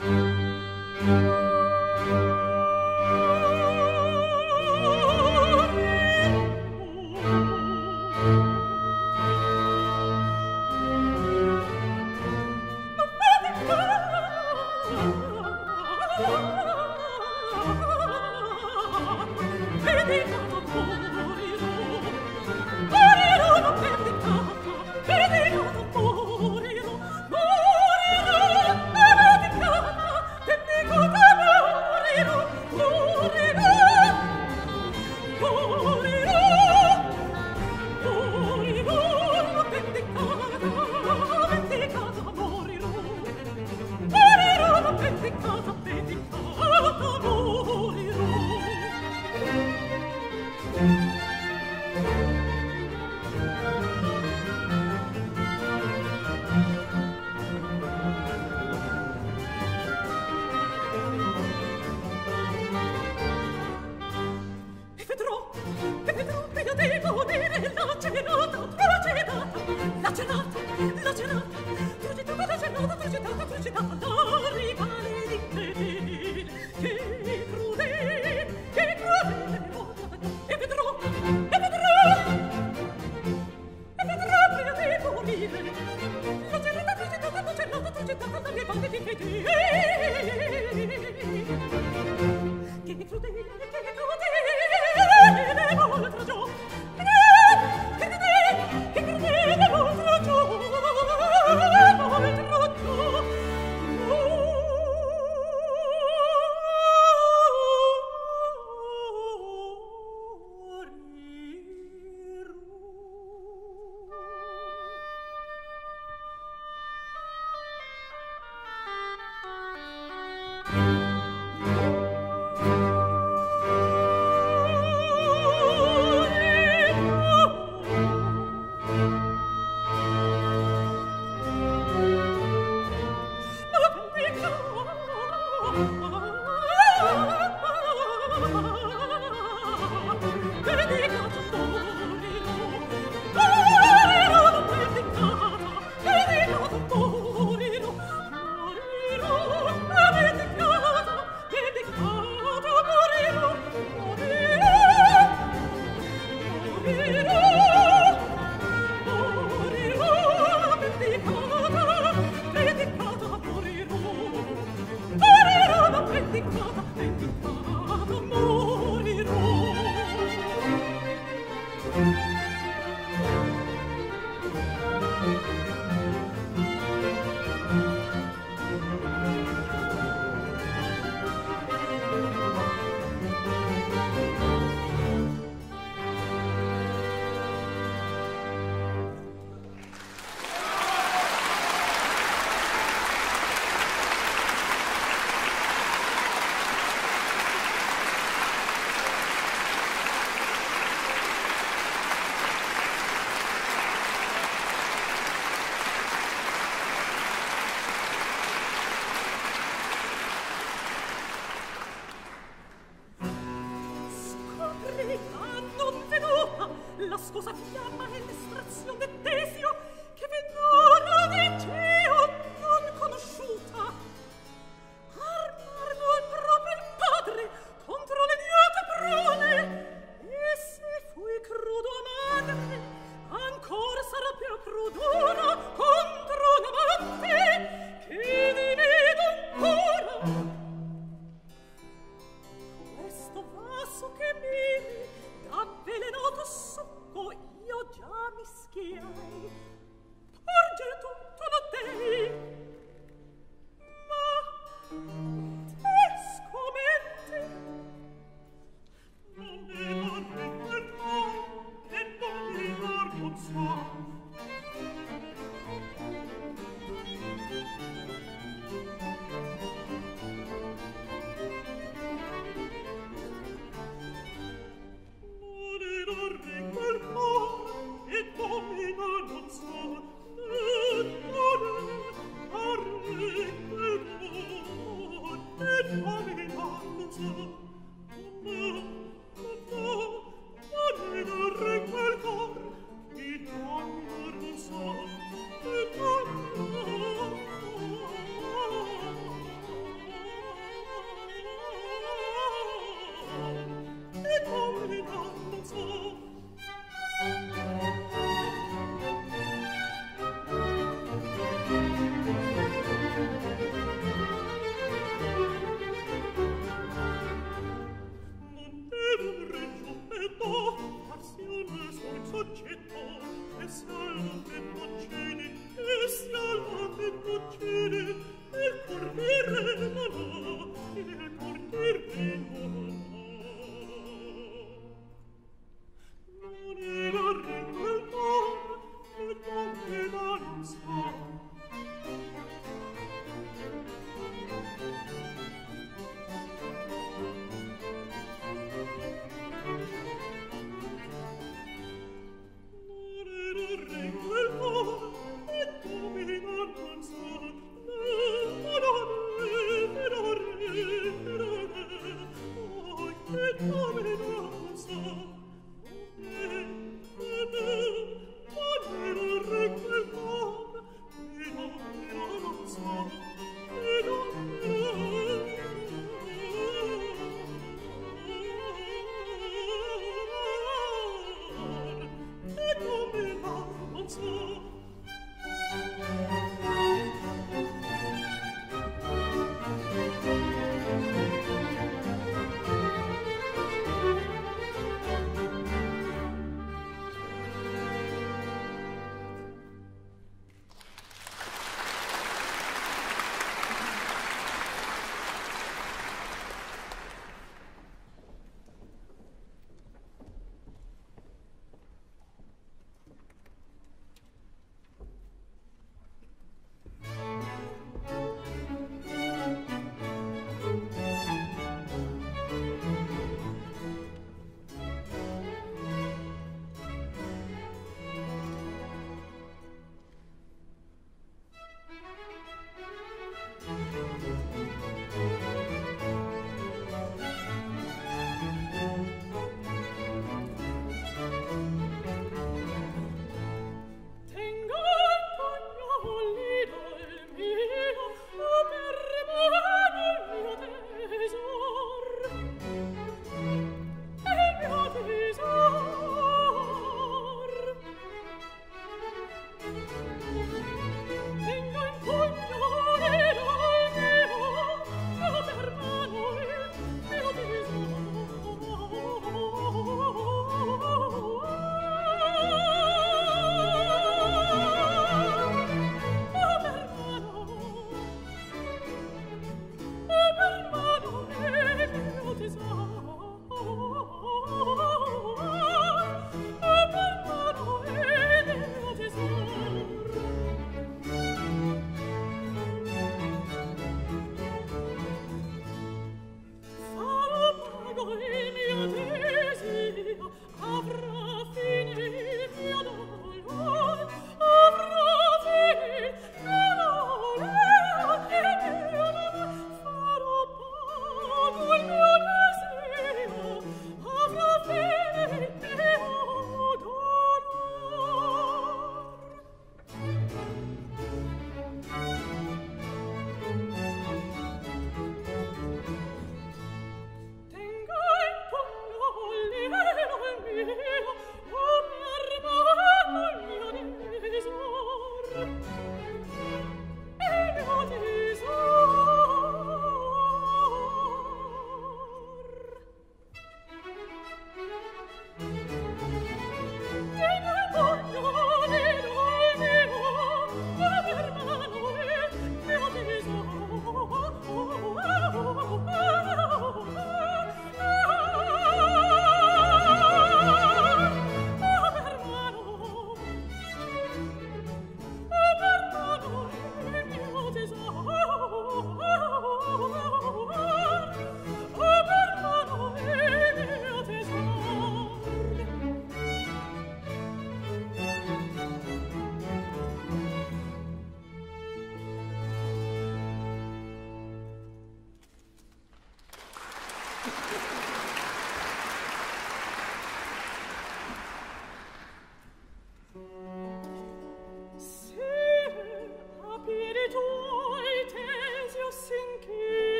La scusa fiamma e l'estrazione d'Esio che venora di Dio non conosciuta. Armarono proprio il padre contro le miote prone, e se fui crudo a madre, ancora sarà più crudona contro un amante che divido ancora. Questo vaso che mi avvelenato succo io già mischiai,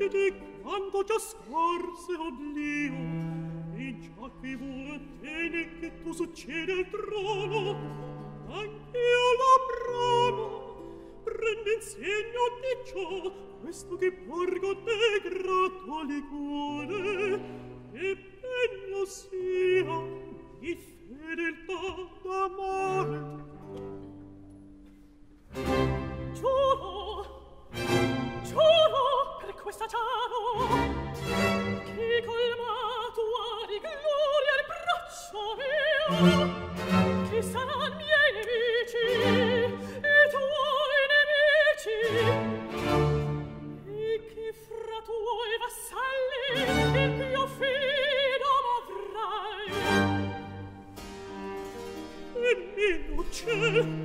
vede quanto già scorse oblio, e già che vuole bene che tu succede al trono, anch'io la bramo, prende in segno di ciò, questo che porgo te grato liquore, e bello sia di fedeltà d'amore. Giuro per questa ciaro che colmato ha di gloria il braccio mio, che saran miei nemici e tuoi nemici, e che fra tuoi vassalli il più fido m'avrai. E meno c'è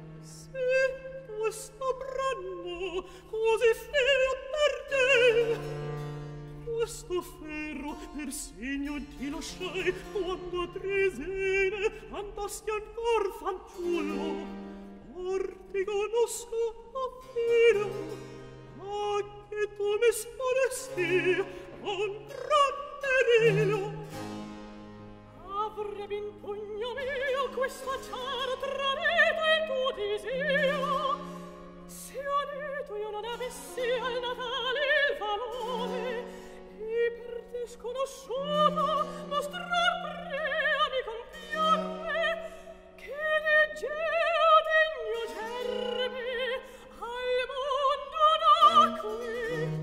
questo brano così feo per te, questo ferro per segno ti lasciai quando a Tresene andasti ancor fanciullo, or ti conosco appena, ma che tu mi sponesti un grande velo. Avrebbe in pugno mio questo acciaro trameta il tuo disio, se oneto io non avessi al Natale il valore, e per te sconosciuto mostrar prea mi compiacque, che leggeo degno germe al mondo nacque.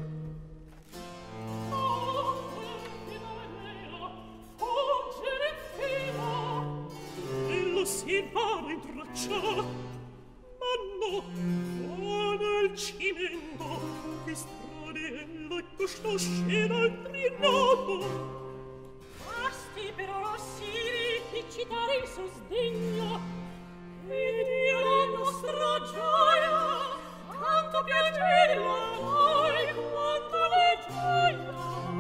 Si va in traccia, ma no, va nel cimento, che strade e questo scena altri noto. Basti però Rossiri di citare il suo sdegno, ed io la nostra gioia, tanto piacere a noi quanto le gioia.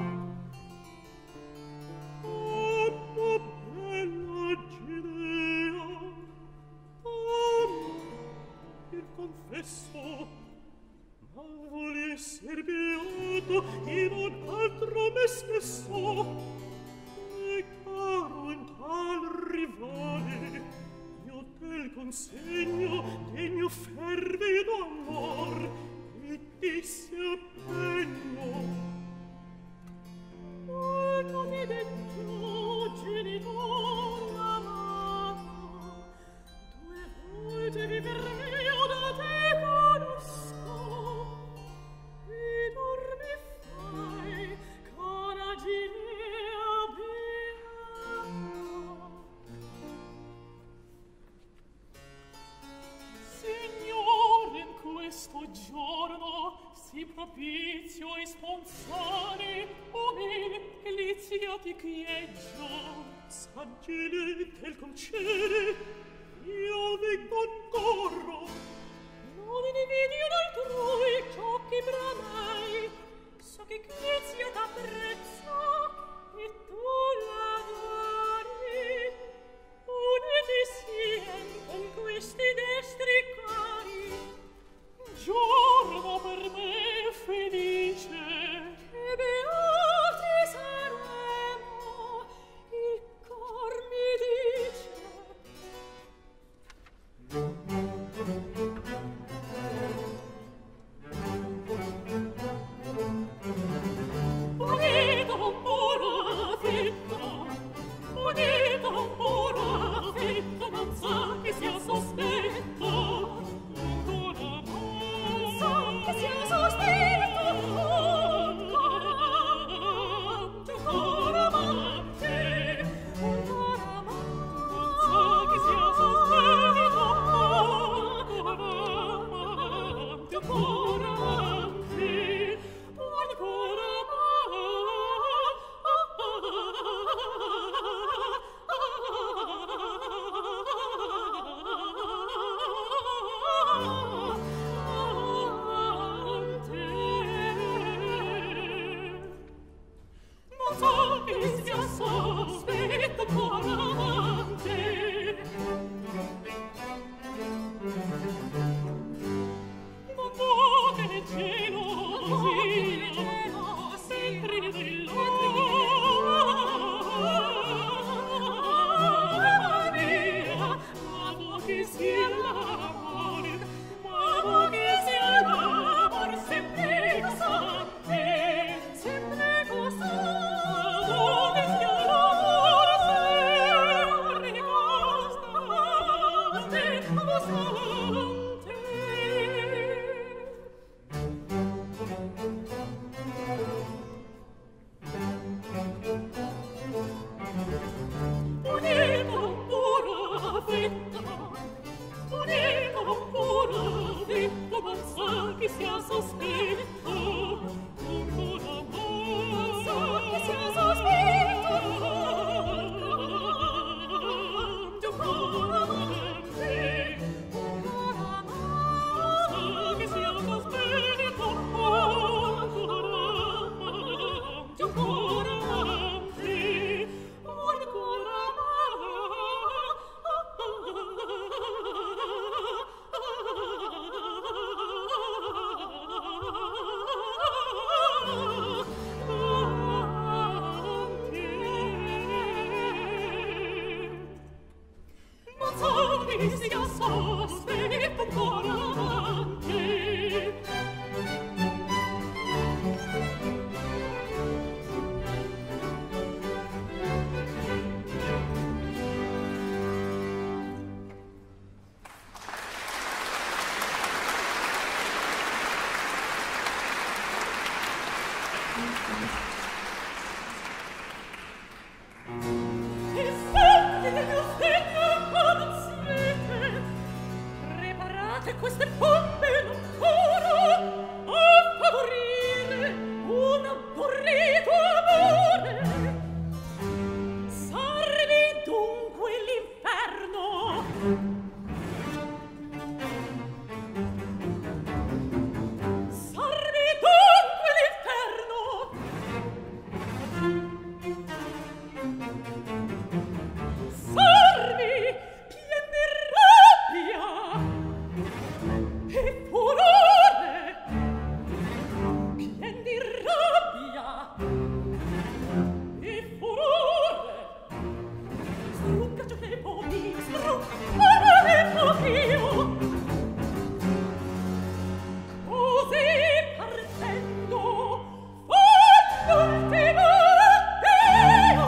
Confesso, ma vuole esser beato in un altro me stesso, e caro in tal rivale io tel consegno del mio fervido amor e ti sia pegno. Molto mi detto genitor amato, 2 volte viver mio da te conosco, e dormi fai con agirea beata. Signore, in questo giorno si propizio e spontanei, o me lizia ti chieggio, saggine del concede, io vi concorro. Non ne vedi un altrui ciò che bramai, so che Lizia t'apprezza e tu l'adori. Uniti sien con questi destri cari, giorno per me felice, che beati saremo, il cor mi dice. Ma che sia sospetto ancora mai,
so che sia sospetto ancora mai,
so che sia sospetto ancora mai,
e senti del mio segno ancora non siete, preparate queste pompe ancora a favorire un aborrito amore. Sarvi dunque l'inferno, sarvi dunque l'inferno, sarvi pien di rabbia e furore, pien di rabbia e furore. Strunca ciò che può mio, strunca che può mio. Così partendo fu l'ultimo addio.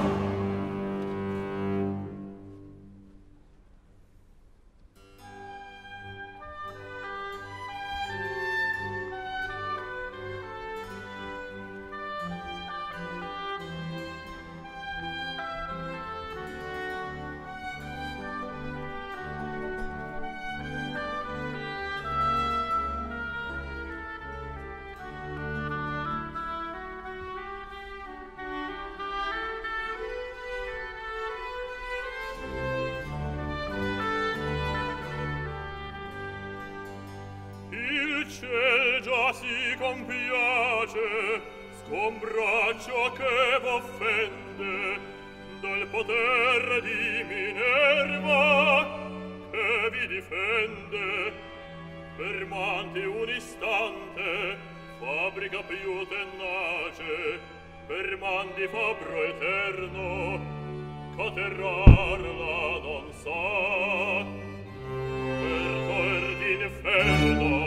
il ciel già si compiace, sgombra ciò che v'offende dal poter di Minerva che vi difende. Fermanti un istante, fabbrica più tenace, fermanti fabbro eterno, caterrarla non sa. Per toer d'inferno